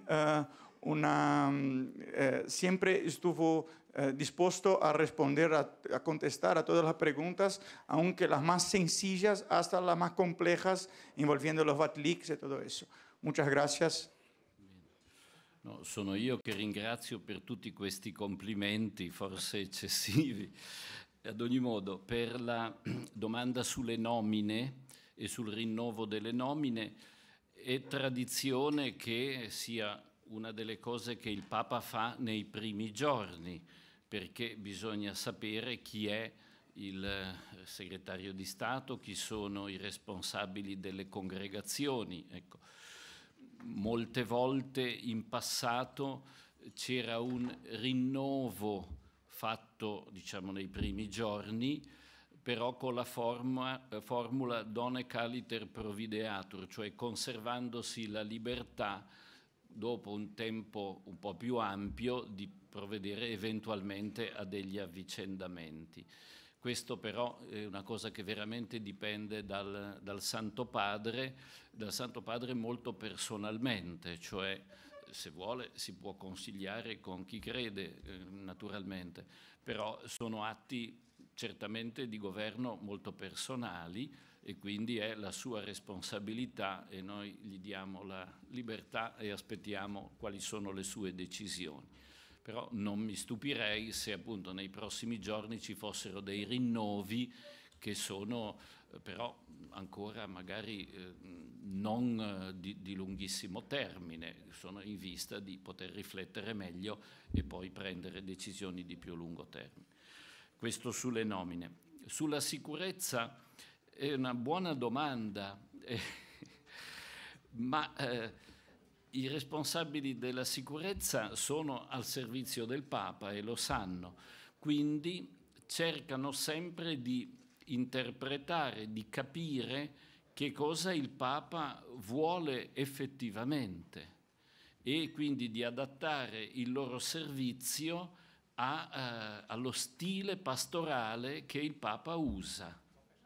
siempre estuvo dispuesto a responder, a contestar a todas las preguntas, aunque las más sencillas hasta las más complejas, involviendo los VAT-leaks y todo eso. Muchas gracias. No, sono io che ringrazio per tutti questi complimenti, forse eccessivi. Ad ogni modo, per la domanda sulle nomine e sul rinnovo delle nomine, è tradizione che sia una delle cose che il Papa fa nei primi giorni, perché bisogna sapere chi è il segretario di Stato, chi sono i responsabili delle congregazioni. Ecco, molte volte in passato c'era un rinnovo fatto, diciamo, nei primi giorni, però con la formula done caliter provideatur, cioè conservandosi la libertà dopo un tempo un po' più ampio di provvedere eventualmente a degli avvicendamenti. Questo però è una cosa che veramente dipende dal Santo Padre molto personalmente, cioè se vuole si può consigliare con chi crede naturalmente, però sono atti certamente di governo molto personali e quindi è la sua responsabilità e noi gli diamo la libertà e aspettiamo quali sono le sue decisioni. Però non mi stupirei se appunto nei prossimi giorni ci fossero dei rinnovi che sono però ancora magari non di lunghissimo termine, sono in vista di poter riflettere meglio e poi prendere decisioni di più lungo termine. Questo sulle nomine. Sulla sicurezza è una buona domanda, ma i responsabili della sicurezza sono al servizio del Papa e lo sanno, quindi cercano sempre di interpretare, di capire che cosa il Papa vuole effettivamente e quindi di adattare il loro servizio allo stile pastorale che il Papa usa.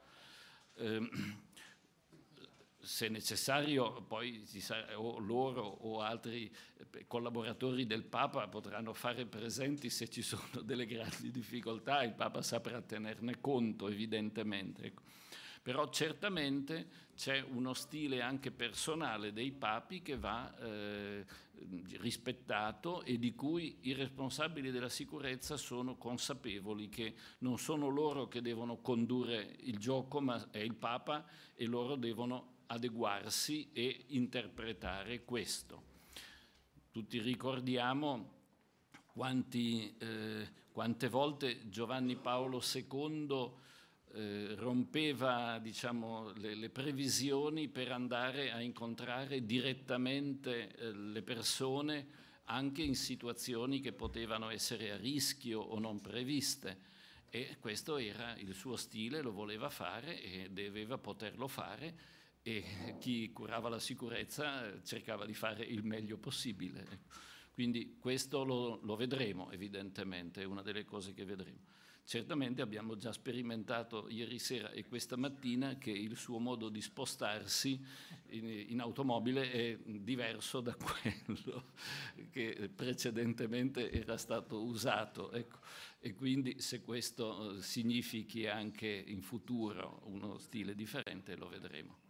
Se necessario poi o loro o altri collaboratori del Papa potranno fare presenti se ci sono delle grandi difficoltà, il Papa saprà tenerne conto evidentemente. Ecco. Però certamente c'è uno stile anche personale dei papi che va rispettato e di cui i responsabili della sicurezza sono consapevoli che non sono loro che devono condurre il gioco, ma è il Papa e loro devono adeguarsi e interpretare questo. Tutti ricordiamo quante volte Giovanni Paolo II rompeva, diciamo, le previsioni per andare a incontrare direttamente le persone anche in situazioni che potevano essere a rischio o non previste. E questo era il suo stile, lo voleva fare e doveva poterlo fare. E chi curava la sicurezza cercava di fare il meglio possibile. Quindi questo lo vedremo evidentemente, è una delle cose che vedremo. Certamente abbiamo già sperimentato ieri sera e questa mattina che il suo modo di spostarsi in automobile è diverso da quello che precedentemente era stato usato. Ecco. E quindi se questo significhi anche in futuro uno stile differente lo vedremo.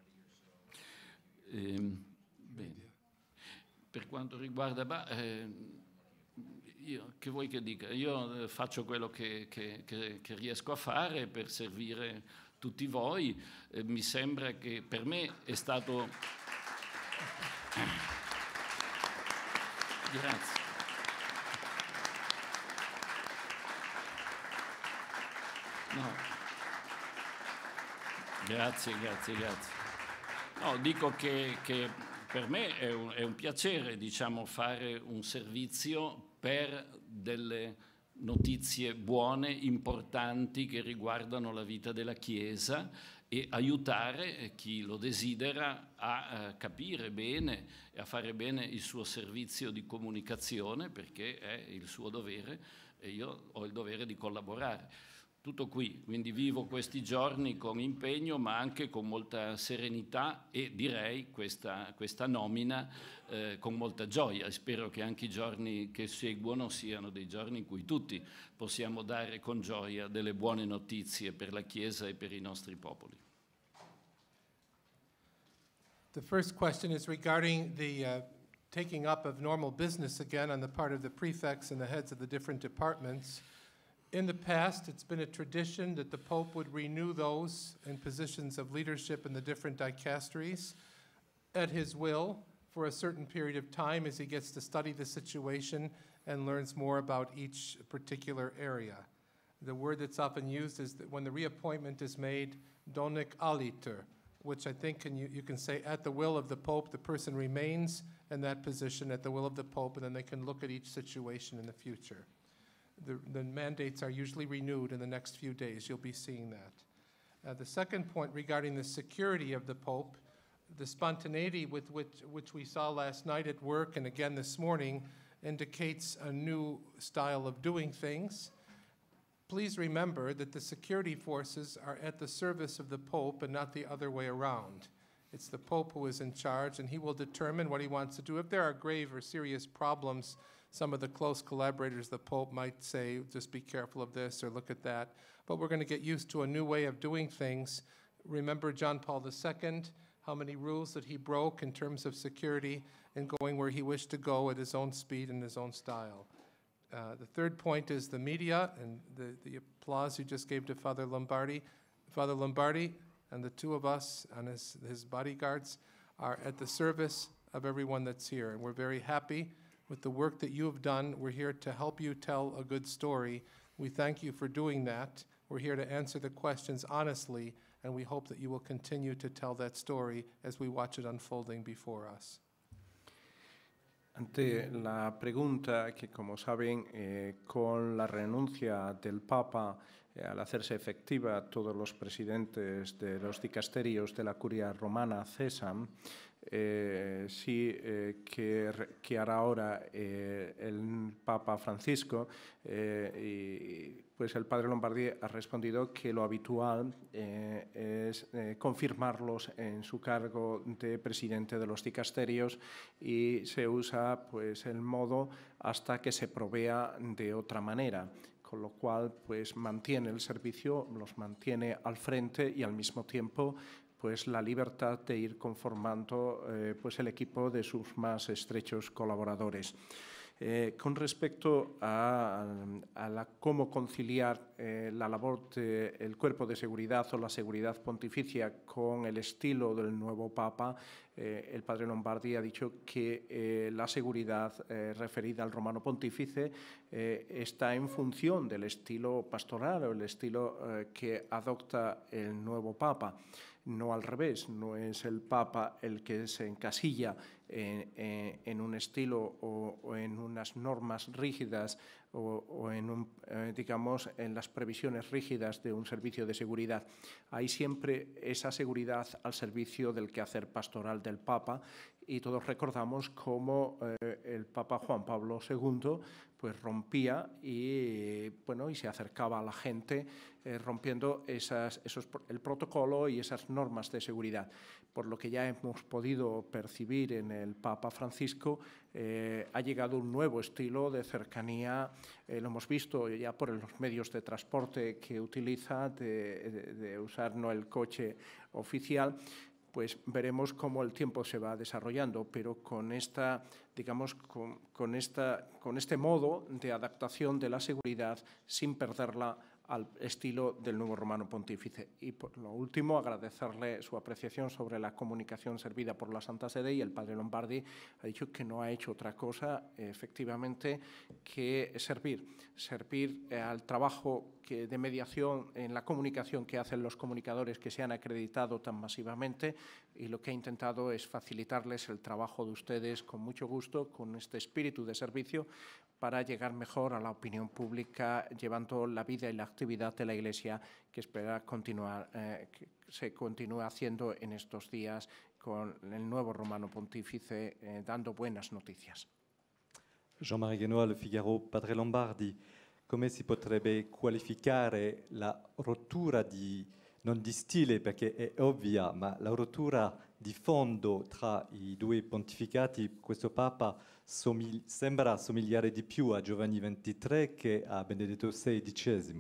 Bene. Per quanto riguarda io, che vuoi che dica? Io faccio quello che riesco a fare per servire tutti voi. Mi sembra che per me è stato... Grazie. No. Grazie. No, dico che per me è un piacere, diciamo, fare un servizio per delle notizie buone, importanti, che riguardano la vita della Chiesa e aiutare chi lo desidera a capire bene e a fare bene il suo servizio di comunicazione, perché è il suo dovere e io ho il dovere di collaborare. Tutto qui, quindi vivo questi giorni con impegno ma anche con molta serenità e direi questa nomina con molta gioia e spero che anche i giorni che seguono siano dei giorni in cui tutti possiamo dare con gioia delle buone notizie per la Chiesa e per i nostri popoli. The first question is regarding the taking up of normal business again on the part of the prefects and the heads of the different departments. In the past, it's been a tradition that the Pope would renew those in positions of leadership in the different dicasteries at his will for a certain period of time as he gets to study the situation and learns more about each particular area. The word that's often used is that when the reappointment is made, donec aliter, which I think you can say at the will of the Pope, the person remains in that position at the will of the Pope, and then they can look at each situation in the future. The mandates are usually renewed in the next few days. You'll be seeing that. The second point regarding the security of the Pope, the spontaneity with which we saw last night at work and again this morning indicates a new style of doing things. please remember that the security forces are at the service of the Pope and not the other way around. It's the Pope who is in charge, and he will determine what he wants to do. If there are grave or serious problems, some of the close collaborators of the Pope might say, just be careful of this or look at that. But we're going to get used to a new way of doing things. Remember John Paul II, how many rules that he broke in terms of security and going where he wished to go at his own speed and his own style. The third point is the media and the applause you just gave to Father Lombardi. Father Lombardi and the two of us and his bodyguards are at the service of everyone that's here. And we're very happy with the work that you have done. We're here to help you tell a good story. We thank you for doing that. We're here to answer the questions honestly, and we hope that you will continue to tell that story as we watch it unfolding before us. Ante la pregunta que, como saben, con la renuncia del Papa al hacerse efectiva, todos los presidentes de los dicasterios de la Curia Romana cesan, que hará ahora el Papa Francisco, y pues el padre Lombardi ha respondido que lo habitual es confirmarlos en su cargo de presidente de los dicasterios y se usa pues el modo hasta que se provea de otra manera, con lo cual pues mantiene el servicio, los mantiene al frente y al mismo tiempo pues la libertad de ir conformando pues el equipo de sus más estrechos colaboradores. Con respecto a cómo conciliar la labor del cuerpo de seguridad o la seguridad pontificia con el estilo del nuevo Papa, el padre Lombardi ha dicho que la seguridad referida al romano pontífice está en función del estilo pastoral o el estilo que adopta el nuevo Papa. No al revés, no es el Papa el que se encasilla en un estilo o en unas normas rígidas o digamos, en las previsiones rígidas de un servicio de seguridad. Hay siempre esa seguridad al servicio del quehacer pastoral del Papa y todos recordamos cómo el Papa Juan Pablo II pues rompía y se acercaba a la gente rompiendo el protocolo y esas normas de seguridad. Por lo que ya hemos podido percibir en el Papa Francisco, ha llegado un nuevo estilo de cercanía, lo hemos visto ya por los medios de transporte que utiliza, de usar no el coche oficial. Pues veremos cómo el tiempo se va desarrollando, pero con esta, digamos, con este modo de adaptación de la seguridad sin perderla al estilo del nuevo romano pontífice. Y por lo último, agradecerle su apreciación sobre la comunicación servida por la Santa Sede, y el padre Lombardi ha dicho que no ha hecho otra cosa, efectivamente, que servir al trabajo de mediación en la comunicación que hacen los comunicadores que se han acreditado tan masivamente, y lo que ha intentado es facilitarles el trabajo de ustedes con mucho gusto, con este espíritu de servicio, para llegar mejor a la opinión pública, llevando la vida y la actividad de la Iglesia que espera continuar, que se continúe haciendo en estos días con el nuevo romano pontífice, dando buenas noticias. Jean-Marie Guénois, Le Figaro. Padre Lombardi, come si potrebbe qualificare la rottura non di stile, perché è ovvia, ma la rottura di fondo tra i due pontificati? Questo Papa sembra somigliare di più a Giovanni XXIII che a Benedetto XVI.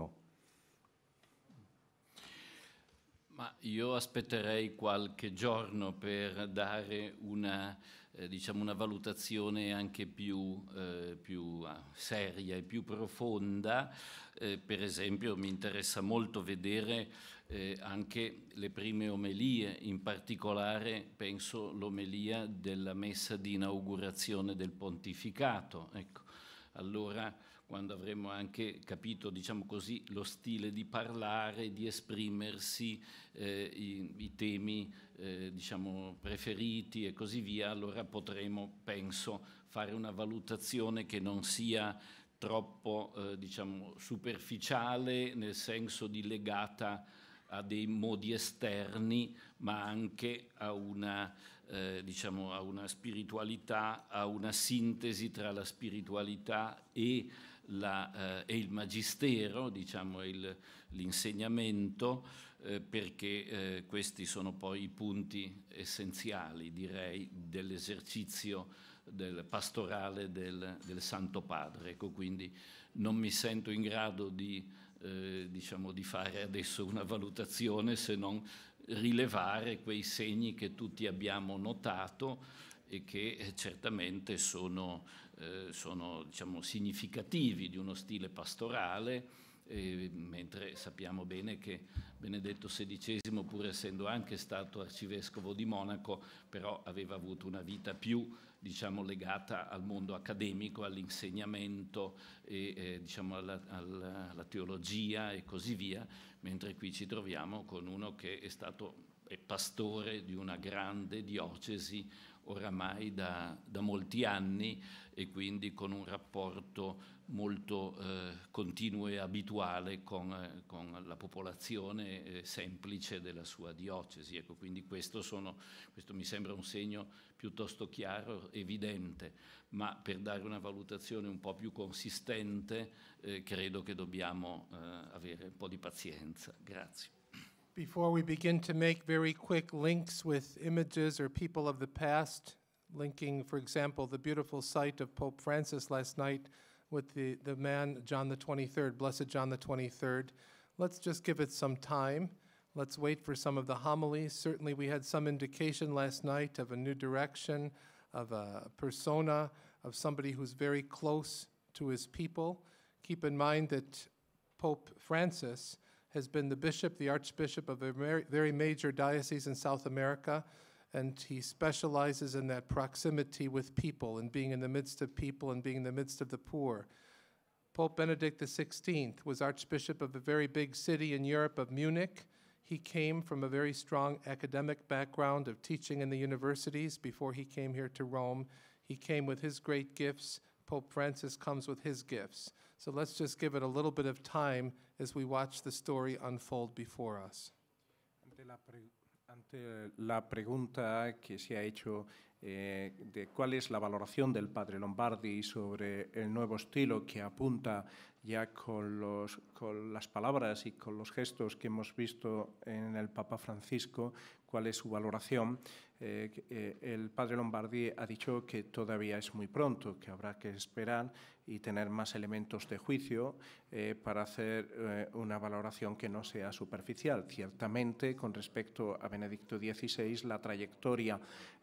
Ma io aspetterei qualche giorno per dare una valutazione anche più seria e più profonda. Per esempio mi interessa molto vedere anche le prime omelie, in particolare penso l'omelia della messa di inaugurazione del pontificato. Ecco, allora quando avremo anche capito, diciamo così, lo stile di parlare, di esprimersi, i temi diciamo preferiti e così via, allora potremo, penso, fare una valutazione che non sia troppo diciamo superficiale, nel senso di legata a dei modi esterni, ma anche a una, diciamo, a una spiritualità, a una sintesi tra la spiritualità e il magistero, diciamo, l'insegnamento, perché questi sono poi i punti essenziali, direi, dell'esercizio del pastorale del Santo Padre. Ecco, quindi non mi sento in grado di, diciamo, di fare adesso una valutazione, se non rilevare quei segni che tutti abbiamo notato e che certamente sono diciamo, significativi di uno stile pastorale, mentre sappiamo bene che Benedetto XVI, pur essendo anche stato arcivescovo di Monaco, però aveva avuto una vita più, diciamo, legata al mondo accademico, all'insegnamento e diciamo alla teologia e così via, mentre qui ci troviamo con uno che è pastore di una grande diocesi oramai da molti anni, e quindi con un rapporto molto continuo e abituale con la popolazione semplice della sua diocesi. Ecco, quindi questo mi sembra un segno piuttosto chiaro, evidente, ma per dare una valutazione un po' più consistente credo che dobbiamo avere un po' di pazienza. Grazie. Before we begin to make very quick links with images or people of the past, linking, for example, the beautiful sight of Pope Francis last night with the man, John the 23rd, Blessed John the 23rd, let's just give it some time. Let's wait for some of the homilies. Certainly we had some indication last night of a new direction, of a persona, of somebody who's very close to his people. Keep in mind that Pope Francis has been the bishop, the archbishop of a very major diocese in South America, and he specializes in that proximity with people and being in the midst of people and being in the midst of the poor. Pope Benedict XVI was archbishop of a very big city in Europe, of Munich. He came from a very strong academic background of teaching in the universities before he came here to Rome. He came with his great gifts. Pope Francis comes with his gifts. So let's just give it a little bit of time as we watch the story unfold before us. Ante la pregunta que se ha hecho de cuál es la valoración del padre Lombardi sobre el nuevo estilo que apunta ya con las palabras y con los gestos que hemos visto en el Papa Francisco, cuál es su valoración, el padre Lombardi ha dicho que todavía es muy pronto, que habrá que esperar y tener más elementos de juicio para hacer una valoración que no sea superficial. Ciertamente, con respecto a Benedicto XVI, la trayectoria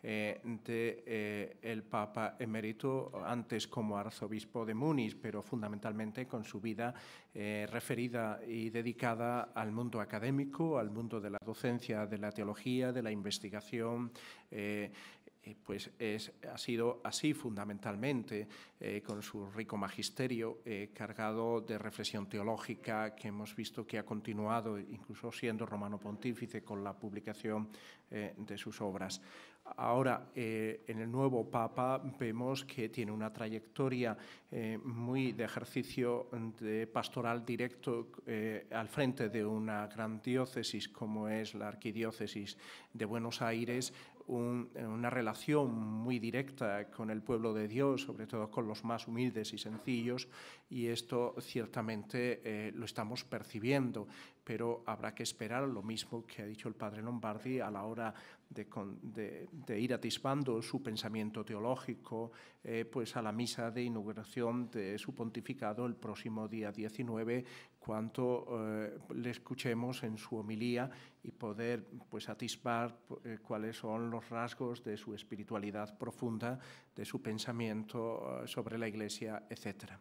del Papa emérito, antes como arzobispo de Múnich, pero fundamentalmente con su vida referida y dedicada al mundo académico, al mundo de la docencia, de la teología, de la investigación, pues ha sido así fundamentalmente, con su rico magisterio cargado de reflexión teológica que hemos visto que ha continuado, incluso siendo romano pontífice, con la publicación de sus obras. Ahora, en el nuevo Papa vemos que tiene una trayectoria muy de ejercicio de pastoral directo al frente de una gran diócesis como es la Arquidiócesis de Buenos Aires, una relación muy directa con el pueblo de Dios, sobre todo con los más humildes y sencillos, y esto ciertamente lo estamos percibiendo, pero habrá que esperar lo mismo que ha dicho el padre Lombardi a la hora de ir atisbando su pensamiento teológico, pues a la misa de inauguración de su pontificado el próximo día 19, cuando le escuchemos en su homilía y poder pues atisbar cuáles son los rasgos de su espiritualidad profunda, de su pensamiento sobre la Iglesia, etc.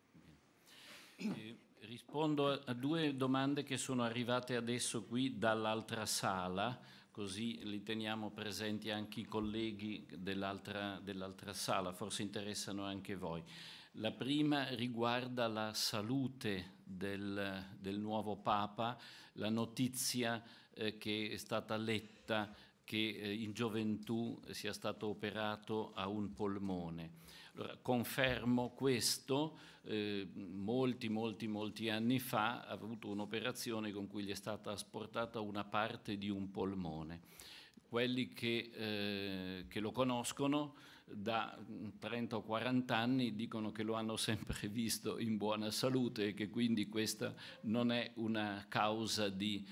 Rispondo a due domande che sono arrivate adesso qui dall'altra sala, così li teniamo presenti anche i colleghi dell'altra sala, forse interessano anche voi. La prima riguarda la salute del nuovo Papa, la notizia che è stata letta che in gioventù sia stato operato a un polmone. Allora, confermo questo, molti anni fa ha avuto un'operazione con cui gli è stata asportata una parte di un polmone. Quelli che lo conoscono da 30 o 40 anni dicono che lo hanno sempre visto in buona salute e che quindi questa non è una causa di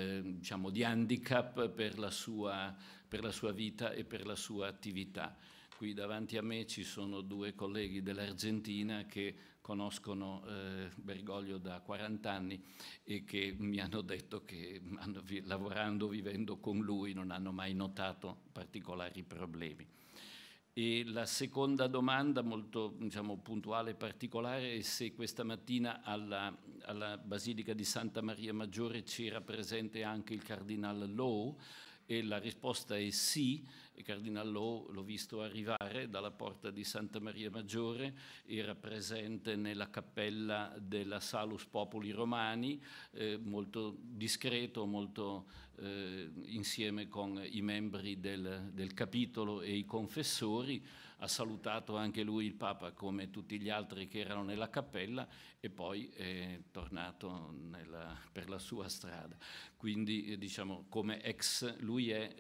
handicap per la sua vita e per la sua attività. Qui davanti a me ci sono due colleghi dell'Argentina che conoscono Bergoglio da 40 anni e che mi hanno detto che lavorando, vivendo con lui, non hanno mai notato particolari problemi. E la seconda domanda, molto puntuale e particolare, è se questa mattina alla Basilica di Santa Maria Maggiore c'era presente anche il Cardinal Law, e la risposta è sì. Il Cardinal Law l'ho visto arrivare dalla porta di Santa Maria Maggiore, era presente nella cappella della Salus Populi Romani, molto discreto, molto insieme con i membri del capitolo e i confessori. Ha salutato anche lui il Papa come tutti gli altri che erano nella cappella e poi è tornato per la sua strada. Quindi come lui è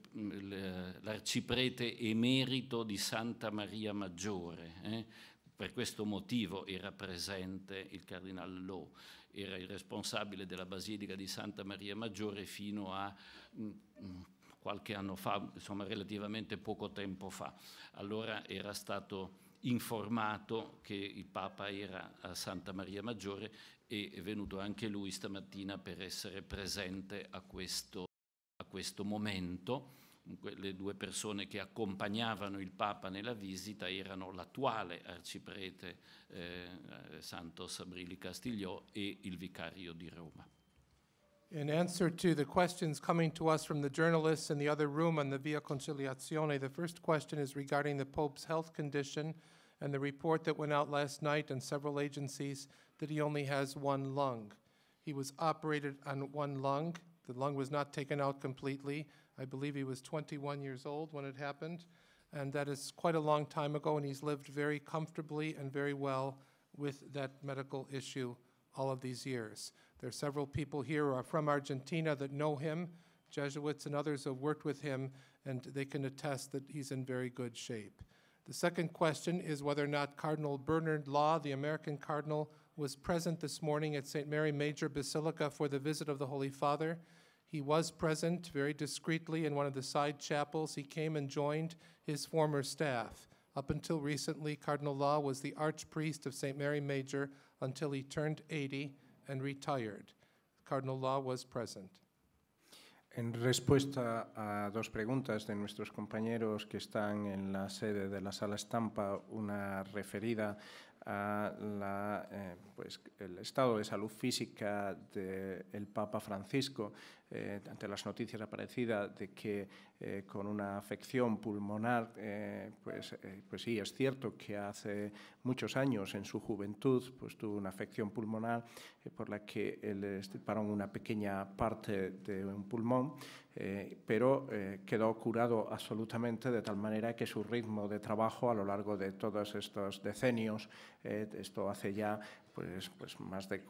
l'arciprete emerito di Santa Maria Maggiore. Per questo motivo era presente il Cardinal Law, era il responsabile della Basilica di Santa Maria Maggiore fino a qualche anno fa, relativamente poco tempo fa. Allora era stato informato che il Papa era a Santa Maria Maggiore e è venuto anche lui stamattina per essere presente a questo momento. Le due persone che accompagnavano il Papa nella visita erano l'attuale arciprete Santos Abrili Castigliò e il vicario di Roma. In answer to the questions coming to us from the journalists in the other room on the Via Conciliazione, the first question is regarding the Pope's health condition and the report that went out last night in several agencies that he only has one lung. He was operated on one lung. The lung was not taken out completely. I believe he was 21 years old when it happened, and that is quite a long time ago, and he's lived very comfortably and very well with that medical issue all of these years. There are several people here who are from Argentina that know him, Jesuits and others who have worked with him, and they can attest that he's in very good shape. The second question is whether or not Cardinal Bernard Law, the American cardinal, was present this morning at St. Mary Major Basilica for the visit of the Holy Father. He was present very discreetly in one of the side chapels. He came and joined his former staff. Up until recently, Cardinal Law was the archpriest of St. Mary Major until he turned 80 and retired. Cardinal Law was present. En respuesta a dos preguntas de nuestros compañeros que están en la sede de la Sala Estampa, una referida a el estado de salud física del Papa Francisco ante las noticias aparecidas de que con una afección pulmonar, pues sí, es cierto que hace muchos años en su juventud pues tuvo una afección pulmonar por la que le extirparon una pequeña parte de un pulmón, pero quedó curado absolutamente, de tal manera que su ritmo de trabajo a lo largo de todos estos decenios, esto hace ya pues más de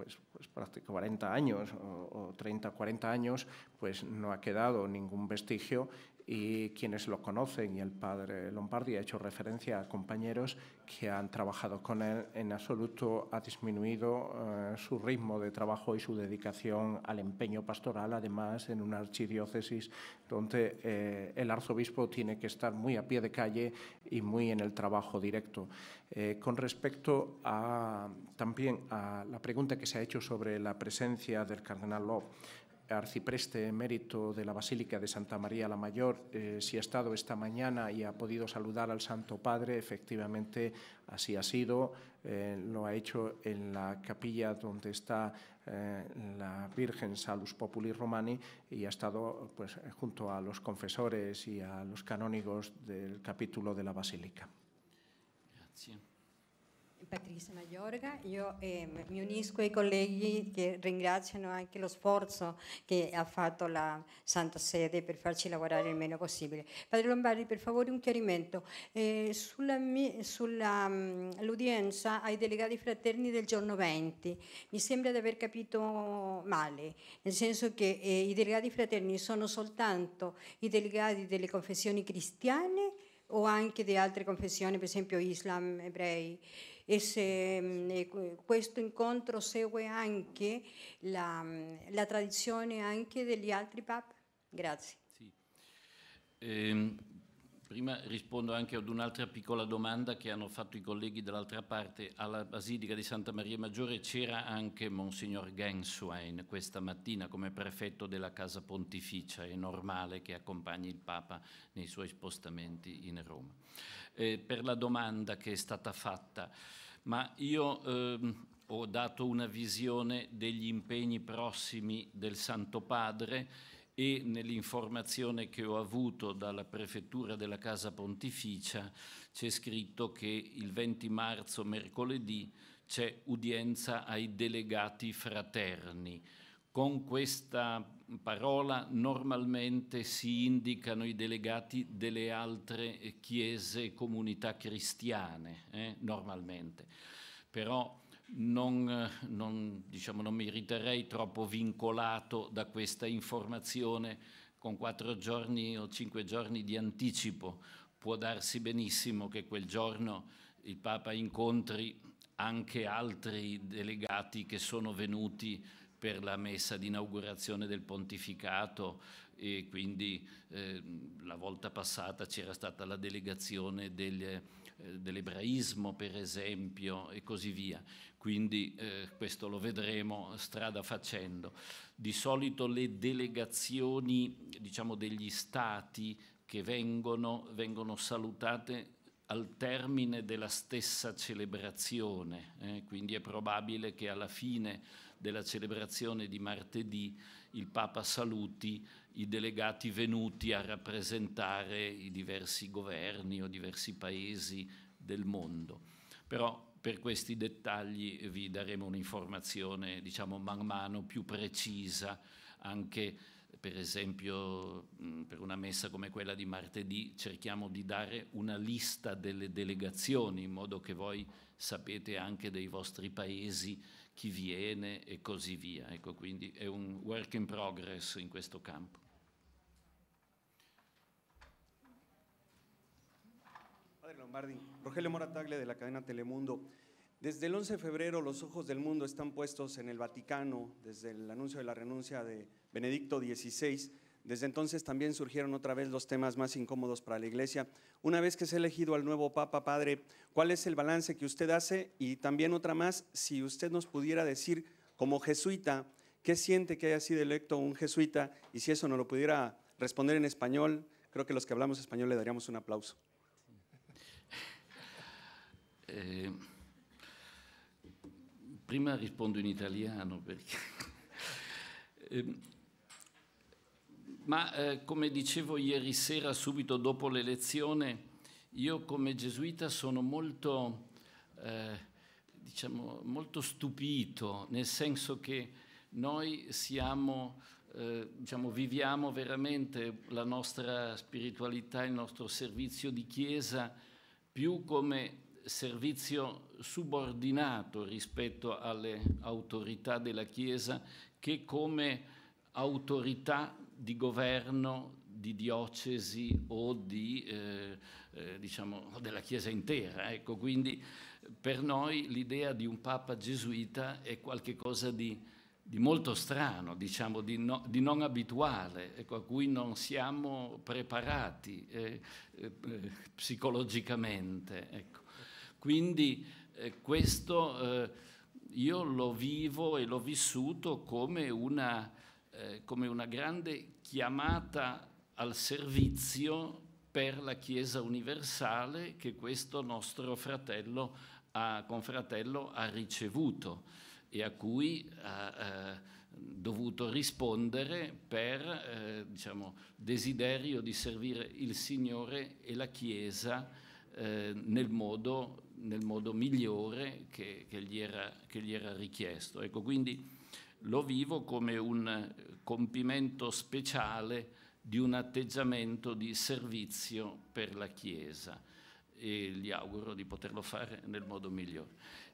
40 años o 30, 40 años, pues no ha quedado ningún vestigio, y quienes lo conocen, y el padre Lombardi ha hecho referencia a compañeros que han trabajado con él, en absoluto ha disminuido su ritmo de trabajo y su dedicación al empeño pastoral, además en una archidiócesis donde el arzobispo tiene que estar muy a pie de calle y muy en el trabajo directo. Con respecto también a la pregunta que se ha hecho sobre la presencia del cardenal Law, arcipreste emérito de la Basílica de Santa María la Mayor, si ha estado esta mañana y ha podido saludar al Santo Padre, efectivamente así ha sido. Lo ha hecho en la capilla donde está la Virgen Salus Populi Romani, y ha estado pues junto a los confesores y a los canónigos del capítulo de la Basílica. Grazie. Patrizia Maiorga, io mi unisco ai colleghi che ringraziano anche lo sforzo che ha fatto la Santa Sede per farci lavorare il meno possibile. Padre Lombardi, per favore un chiarimento sull'udienza ai delegati fraterni del giorno 20. Mi sembra di aver capito male, nel senso che i delegati fraterni sono soltanto i delegati delle confessioni cristiane o anche di altre confessioni, per esempio Islam, ebrei, e se questo incontro segue anche la tradizione anche degli altri papi? Grazie. Sì. Prima rispondo anche ad un'altra piccola domanda che hanno fatto i colleghi dall'altra parte. Alla Basilica di Santa Maria Maggiore c'era anche Monsignor Genswein questa mattina come prefetto della Casa Pontificia. È normale che accompagni il Papa nei suoi spostamenti in Roma. Per la domanda che è stata fatta, ma io ho dato una visione degli impegni prossimi del Santo Padre e nell'informazione che ho avuto dalla prefettura della Casa Pontificia c'è scritto che il 20 marzo, mercoledì, c'è udienza ai delegati fraterni. Con questa parola normalmente si indicano i delegati delle altre chiese e comunità cristiane, normalmente. Però non mi riterrei troppo vincolato da questa informazione con 4 giorni o 5 giorni di anticipo. Può darsi benissimo che quel giorno il Papa incontri anche altri delegati che sono venuti per la messa di inaugurazione del pontificato e quindi la volta passata c'era stata la delegazione dell'ebraismo, per esempio, e così via. Quindi questo lo vedremo strada facendo. Di solito le delegazioni, diciamo, degli stati che vengono salutate al termine della stessa celebrazione, quindi è probabile che alla fine della celebrazione di martedì il Papa saluti i delegati venuti a rappresentare i diversi governi o diversi paesi del mondo. Però per questi dettagli vi daremo un'informazione, diciamo, man mano più precisa, anche per esempio per una messa come quella di martedì cerchiamo di dare una lista delle delegazioni in modo che voi sapete anche dei vostri paesi chi viene e così via. Ecco, quindi è un work in progress in questo campo. Padre Lombardi, Rogelio Morataglia de la cadena Telemundo. Desde el 11 de febrero los ojos del mundo están puestos en el Vaticano desde el anuncio de la renuncia de Benedicto XVI. Desde entonces también surgieron otra vez los temas más incómodos para la Iglesia. Una vez que se ha elegido al nuevo Papa, Padre, ¿cuál es el balance que usted hace? Y también otra más, si usted nos pudiera decir como jesuita, ¿qué siente que haya sido electo un jesuita? Y si eso nos lo pudiera responder en español, creo que los que hablamos español le daríamos un aplauso. Prima rispondo in italiano perché... come dicevo ieri sera, subito dopo l'elezione, io come gesuita sono molto, molto stupito, nel senso che noi viviamo veramente la nostra spiritualità, il nostro servizio di Chiesa più come servizio subordinato rispetto alle autorità della Chiesa che come autorità di governo di diocesi o della Chiesa intera. Ecco, quindi per noi l'idea di un Papa gesuita è qualcosa di molto strano, diciamo, di non abituale, ecco, a cui non siamo preparati psicologicamente. Ecco. Quindi questo io lo vivo e l'ho vissuto come una grande chiamata al servizio per la Chiesa universale che questo nostro confratello ha ricevuto e a cui ha dovuto rispondere per desiderio di servire il Signore e la Chiesa nel modo nel modo migliore che gli era richiesto. Ecco, quindi lo vivo come un compimento speciale di un atteggiamento di servizio per la Chiesa e gli auguro di poterlo fare nel modo migliore.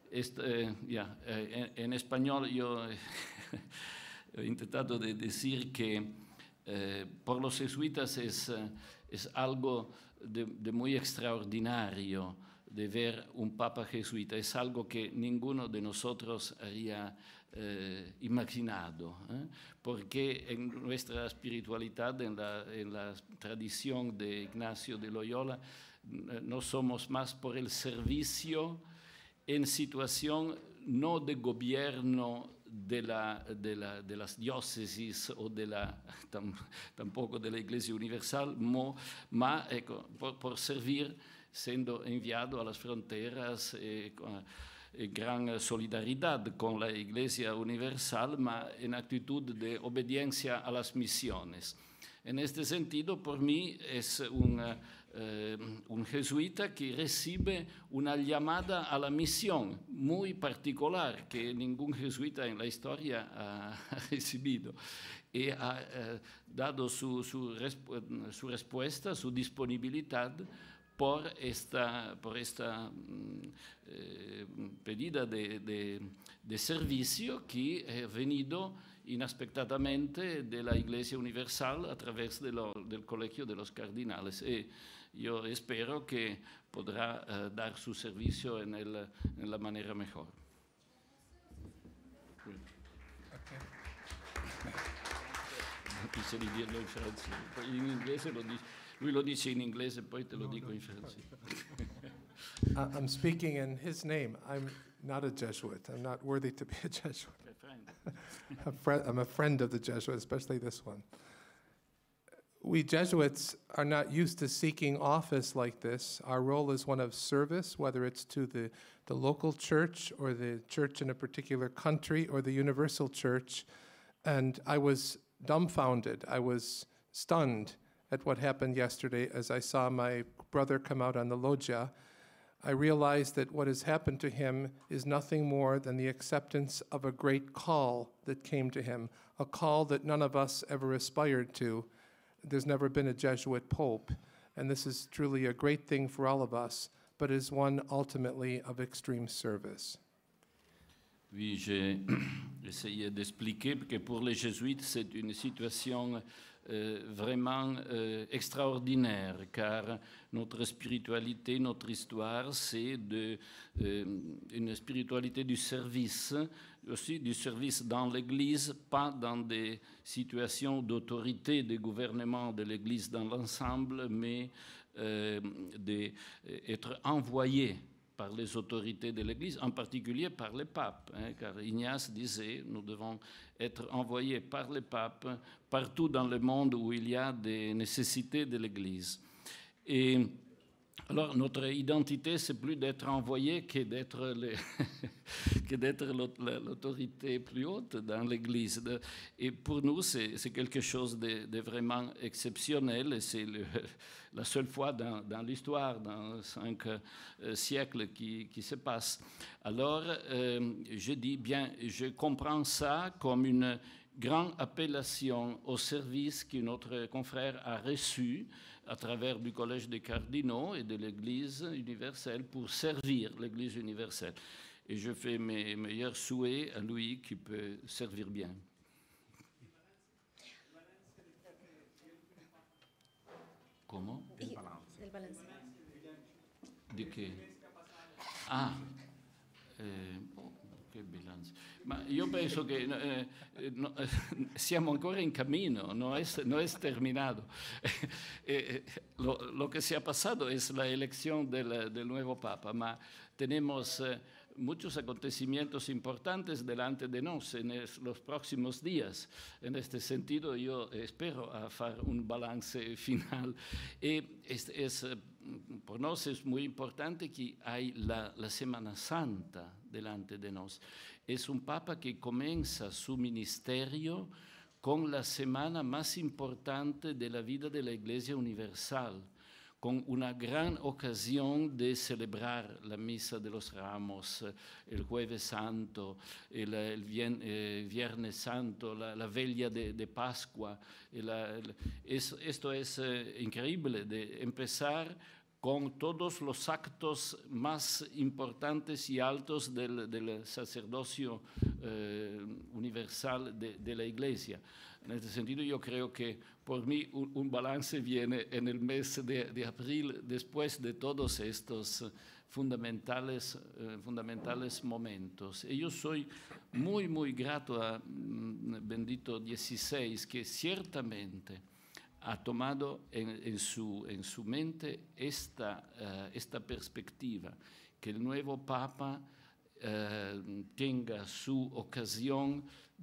En español yo he intentado de decir que por los jesuitas es algo de muy extraordinario de ver un papa jesuita, es algo que ninguno de nosotros habría imaginado, porque en nuestra espiritualidad, en la tradición de Ignacio de Loyola, no somos más por el servicio en situación no de gobierno de las diócesis o tampoco de la Iglesia Universal, ma ecco, por servir siendo enviado a las fronteras en gran solidaridad con la Iglesia Universal, ma en actitud de obediencia a las misiones. En este sentido, por mí es un jesuita que recibe una llamada a la misión muy particular que ningún jesuita en la historia ha recibido y ha dado su respuesta, su disponibilidad por esta pedida de servicio que ha venido inexpectadamente de la Iglesia Universal a través del Colegio de los Cardinales. Yo espero que podrá dar su servicio en la manera mejor. Quise dirlo in francese, poi in inglese lui lo dice in inglese, poi te lo dico in francese. I'm speaking in his name. I'm not a Jesuit. I'm not worthy to be a Jesuit. I'm a friend of the Jesuits, especially this one. We Jesuits are not used to seeking office like this. Our role is one of service, whether it's to the local church or the church in a particular country or the universal church. And I was dumbfounded. I was stunned at what happened yesterday as I saw my brother come out on the loggia. I realized that what has happened to him is nothing more than the acceptance of a great call that came to him, a call that none of us ever aspired to. There's never been a Jesuit pope, and this is truly a great thing for all of us, but is one ultimately of extreme service. Oui, j'ai essayé d'expliquer que pour les jésuites, c'est une situation vraiment extraordinaire, car notre spiritualité, notre histoire, c'est une spiritualité du service, aussi du service dans l'Église, pas dans des situations d'autorité, de gouvernement de l'Église dans l'ensemble, mais d'être envoyé par les autorités de l'Église, en particulier par les papes, car Ignace disait, nous devons être envoyés par les papes partout dans le monde où il y a des nécessités de l'Église. Et alors, notre identité, c'est plus d'être envoyé que d'être l'autorité plus haute dans l'Église. Et pour nous, c'est quelque chose de vraiment exceptionnel. Et c'est la seule fois dans l'histoire, dans 5 siècles qui se passent. Alors, je dis, bien, je comprends ça comme une grande appellation au service que notre confrère a reçu à travers du Collège des cardinaux et de l'Église universelle pour servir l'Église universelle. Et je fais mes meilleurs souhaits à lui qui peut servir bien. Comment? Il balance. Di che? Ah, che bilancio. Ma io penso che siamo ancora in cammino, no es terminado. Lo que se ha pasado es la elección del nuevo Papa, ma tenemos muchos acontecimientos importantes delante de nos en los próximos días. En este sentido, yo espero hacer un balance final. Por nos es muy importante que hay la Semana Santa delante de nos. Es un Papa que comienza su ministerio con la semana más importante de la vida de la Iglesia Universal, con una gran ocasión de celebrar la Misa de los Ramos, el Jueves Santo, el Viernes Santo, la Veglia de Pascua. Esto es increíble, de empezar con todos los actos más importantes y altos del sacerdocio universal de la Iglesia. En este sentido, yo creo que por mí un balance viene en el mes de abril, después de todos estos fundamentales momentos. Y yo soy muy, muy grato a Benedicto XVI, que ciertamente ha tomado en su mente esta perspectiva, que el nuevo Papa tenga su ocasión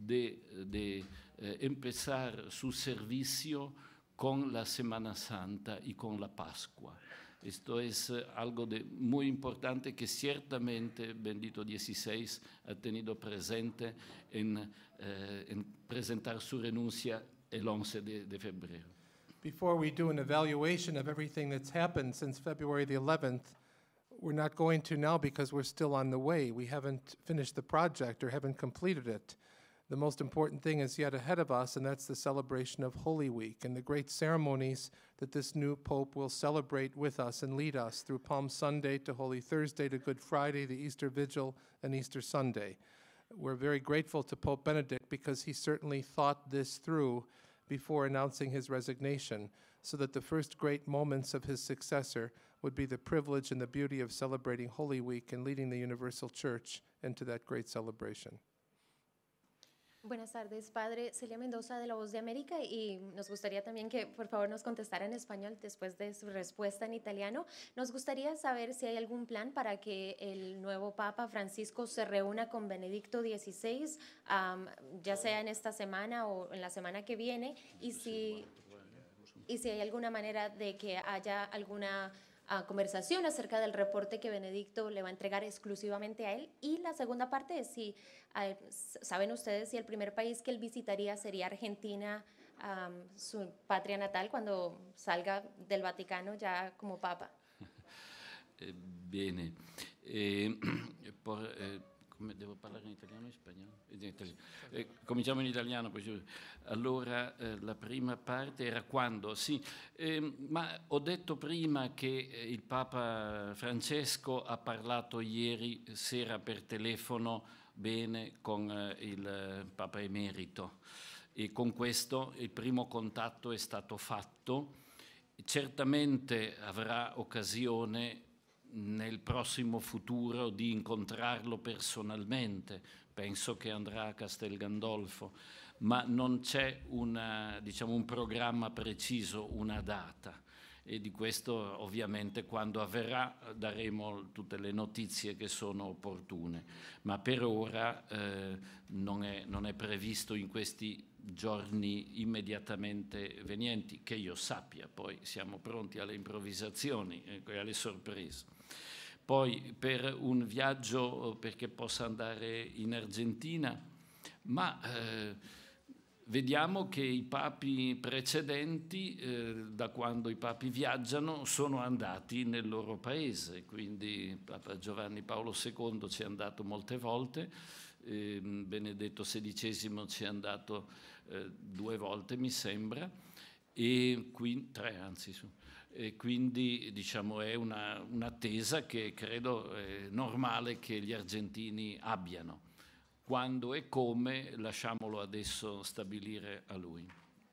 de empezar su servicio con la Semana Santa y con la Pascua. Esto es algo muy importante que ciertamente Benedicto XVI ha tenido presente en presentar su renuncia el 11 de febrero. Before we do an evaluation of everything that's happened since February the 11th, we're not going to now because we're still on the way. We haven't finished the project or haven't completed it. The most important thing is yet ahead of us, and that's the celebration of Holy Week and the great ceremonies that this new Pope will celebrate with us and lead us through Palm Sunday to Holy Thursday to Good Friday, the Easter Vigil, and Easter Sunday. We're very grateful to Pope Benedict because he certainly thought this through before announcing his resignation, so that the first great moments of his successor would be the privilege and the beauty of celebrating Holy Week and leading the Universal Church into that great celebration. Buenas tardes, Padre. Celia Mendoza de La Voz de América, y nos gustaría también que por favor nos contestara en español después de su respuesta en italiano. Nos gustaría saber si hay algún plan para que el nuevo Papa Francisco se reúna con Benedicto XVI, ya sea en esta semana o en la semana que viene, y si hay alguna manera de que haya alguna conversación acerca del reporte que Benedicto le va a entregar exclusivamente a él. Y la segunda parte es si saben ustedes si el primer país que él visitaría sería Argentina, su patria natal, cuando salga del Vaticano ya como Papa. Bene. Come devo parlare in italiano o in spagnolo? Cominciamo in italiano. Poi allora, la prima parte era quando? Sì, ma ho detto prima che il Papa Francesco ha parlato ieri sera per telefono bene con il Papa Emerito, e con questo il primo contatto è stato fatto. Certamente avrà occasione nel prossimo futuro di incontrarlo personalmente, penso che andrà a Castel Gandolfo, ma non c'è un programma preciso, una data, e di questo ovviamente quando avverrà daremo tutte le notizie che sono opportune, ma per ora non è previsto in questi giorni immediatamente venienti, che io sappia. Poi siamo pronti alle improvvisazioni e alle sorprese. Poi per un viaggio perché possa andare in Argentina, ma vediamo che i papi precedenti, da quando i papi viaggiano, sono andati nel loro paese, quindi Papa Giovanni Paolo II ci è andato molte volte, Benedetto XVI ci è andato 2 volte mi sembra, e 3 anzi su. E quindi è un'attesa che credo è normale che gli argentini abbiano. Quando e come lasciamolo adesso stabilire a lui.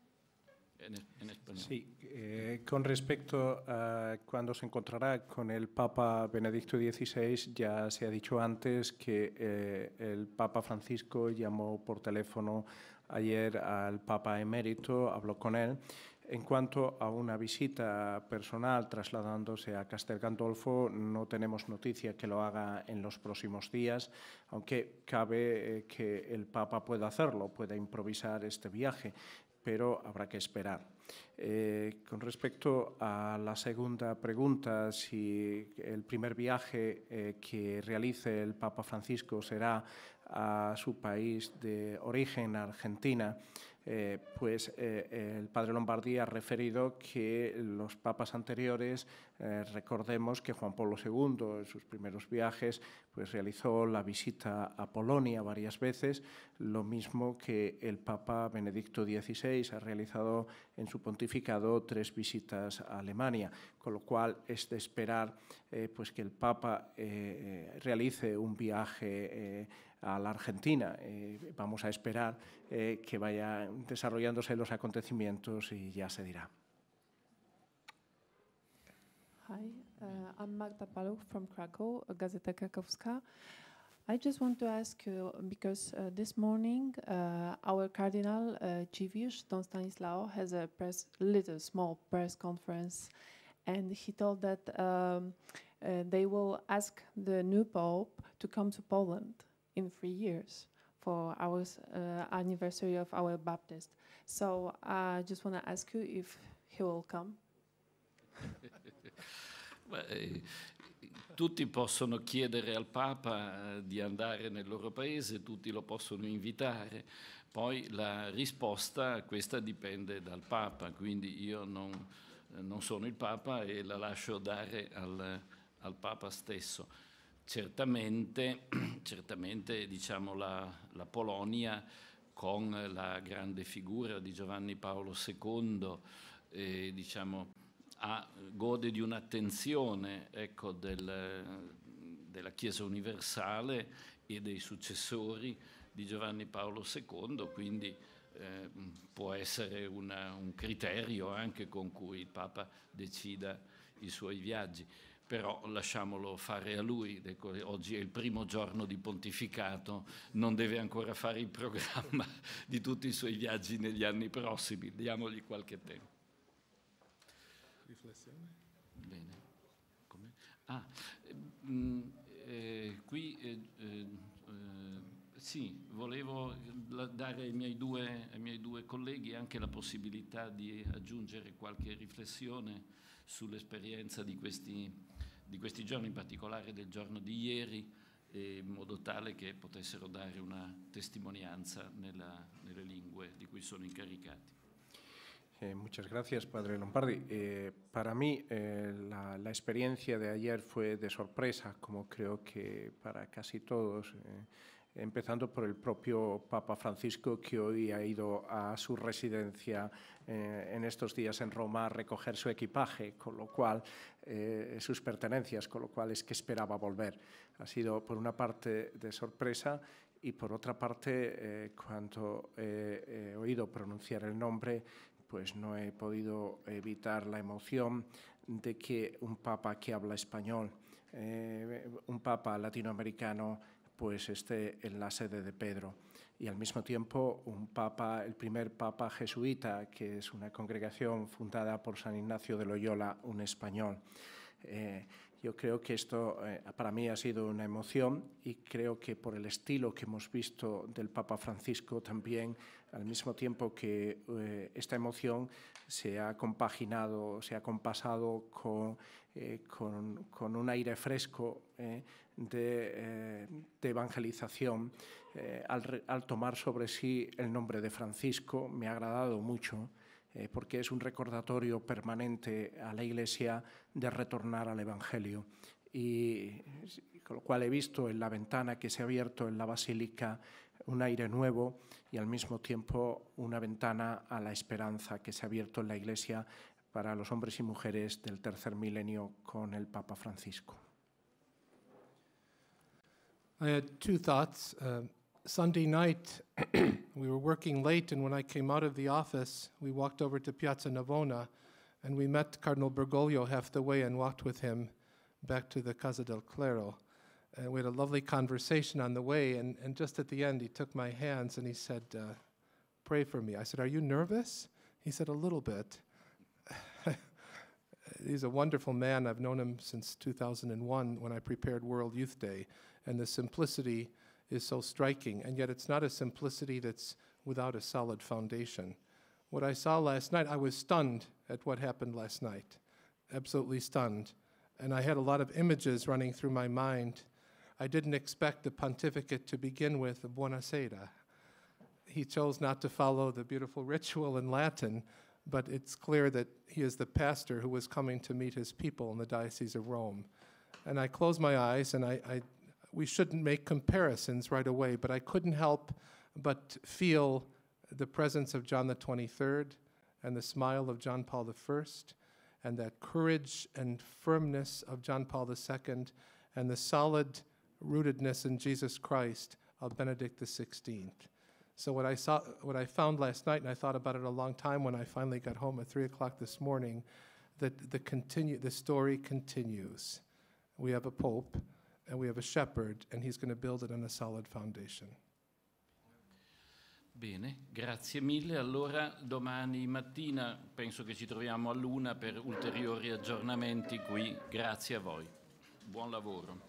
En español. Sí, con respecto a cuando se encontrará con el Papa Benedicto XVI, ya se ha dicho antes que el Papa Francisco llamó por teléfono ayer al Papa Emérito, habló con él. En cuanto a una visita personal trasladándose a Castel Gandolfo, no tenemos noticia que lo haga en los próximos días, aunque cabe que el Papa pueda hacerlo, pueda improvisar este viaje, pero habrá que esperar. Con respecto a la segunda pregunta, si el primer viaje que realice el Papa Francisco será a su país de origen, Argentina, pues el padre Lombardi ha referido que los papas anteriores, recordemos que Juan Pablo II en sus primeros viajes pues realizó la visita a Polonia varias veces, lo mismo que el Papa Benedicto XVI ha realizado en su pontificado 3 visitas a Alemania, con lo cual es de esperar pues que el Papa realice un viaje a la Argentina. Vamos a esperar que vayan desarrollándose los acontecimientos y ya se dirá. Hi, I'm Magda Paluch from Krakow, Gazeta Krakowska. I just want to ask you, because this morning our Cardinal Dziwisz, Don Stanislao, has a small press conference, and he told that they will ask the new Pope to come to Poland in 3 years for our anniversary of our Baptist. So I just want to ask you if he will come. Tutti possono chiedere al Papa di andare nel loro paese, tutti lo possono invitare, poi la risposta a questa dipende dal Papa, quindi io non sono il Papa e la lascio dare al Papa stesso. Certamente diciamo, la Polonia, con la grande figura di Giovanni Paolo II, diciamo, gode di un'attenzione, ecco, della Chiesa universale e dei successori di Giovanni Paolo II, quindi può essere un criterio anche con cui il Papa decida i suoi viaggi. Però lasciamolo fare a lui, ecco, oggi è il primo giorno di pontificato, non deve ancora fare il programma di tutti i suoi viaggi negli anni prossimi, diamogli qualche tempo. Riflessione? Bene. Come? Sì, volevo dare ai miei due colleghi anche la possibilità di aggiungere qualche riflessione sull'esperienza di questi giorni, in particolare del giorno di ieri, in modo tale che potessero dare una testimonianza nelle lingue di cui sono incaricati. Muchas gracias, Padre Lombardi. Para mí la experiencia de ayer fue de sorpresa, como creo que para casi todos, empezando por el propio Papa Francisco, que hoy ha ido a su residencia en estos días en Roma a recoger su equipaje, con lo cual sus pertenencias, con lo cual es que esperaba volver. Ha sido por una parte de sorpresa y por otra parte cuando he oído pronunciar el nombre, pues no he podido evitar la emoción de que un Papa que habla español, un Papa latinoamericano, pues esté en la sede de Pedro. Y al mismo tiempo un Papa, el primer Papa jesuita, que es una congregación fundada por San Ignacio de Loyola, un español. Yo creo que esto para mí ha sido una emoción y creo que por el estilo que hemos visto del Papa Francisco también, al mismo tiempo que esta emoción se ha compaginado, se ha compasado con un aire fresco de evangelización, al tomar sobre sí el nombre de Francisco, me ha agradado mucho. Porque es un recordatorio permanente a la Iglesia de retornar al Evangelio. Y con lo cual he visto en la ventana que se ha abierto en la Basílica un aire nuevo y al mismo tiempo una ventana a la esperanza que se ha abierto en la Iglesia para los hombres y mujeres del tercer milenio con el Papa Francisco. I had 2 thoughts. Sunday night, we were working late, and when I came out of the office, we walked over to Piazza Navona, and we met Cardinal Bergoglio half the way and walked with him back to the Casa del Clero. And we had a lovely conversation on the way, and just at the end, he took my hands and he said, pray for me. I said, are you nervous? He said, a little bit. He's a wonderful man. I've known him since 2001 when I prepared World Youth Day, and the simplicity is so striking, and yet it's not a simplicity that's without a solid foundation. What I saw last night, I was stunned at what happened last night, absolutely stunned. And I had a lot of images running through my mind. I didn't expect the pontificate to begin with Buonasera. He chose not to follow the beautiful ritual in Latin, but it's clear that he is the pastor who was coming to meet his people in the Diocese of Rome. And I closed my eyes, and we shouldn't make comparisons right away, but I couldn't help but feel the presence of John the 23rd and the smile of John Paul I, and that courage and firmness of John Paul II, and the solid rootedness in Jesus Christ of Benedict XVI. So what I found last night, and I thought about it a long time when I finally got home at 3 o'clock this morning, that the story continues. We have a pope, and we have a shepherd, and he's going to build it on a solid foundation. Bene, grazie mille. Allora domani mattina penso che ci troviamo all'1 per ulteriori aggiornamenti qui. Grazie a voi. Buon lavoro.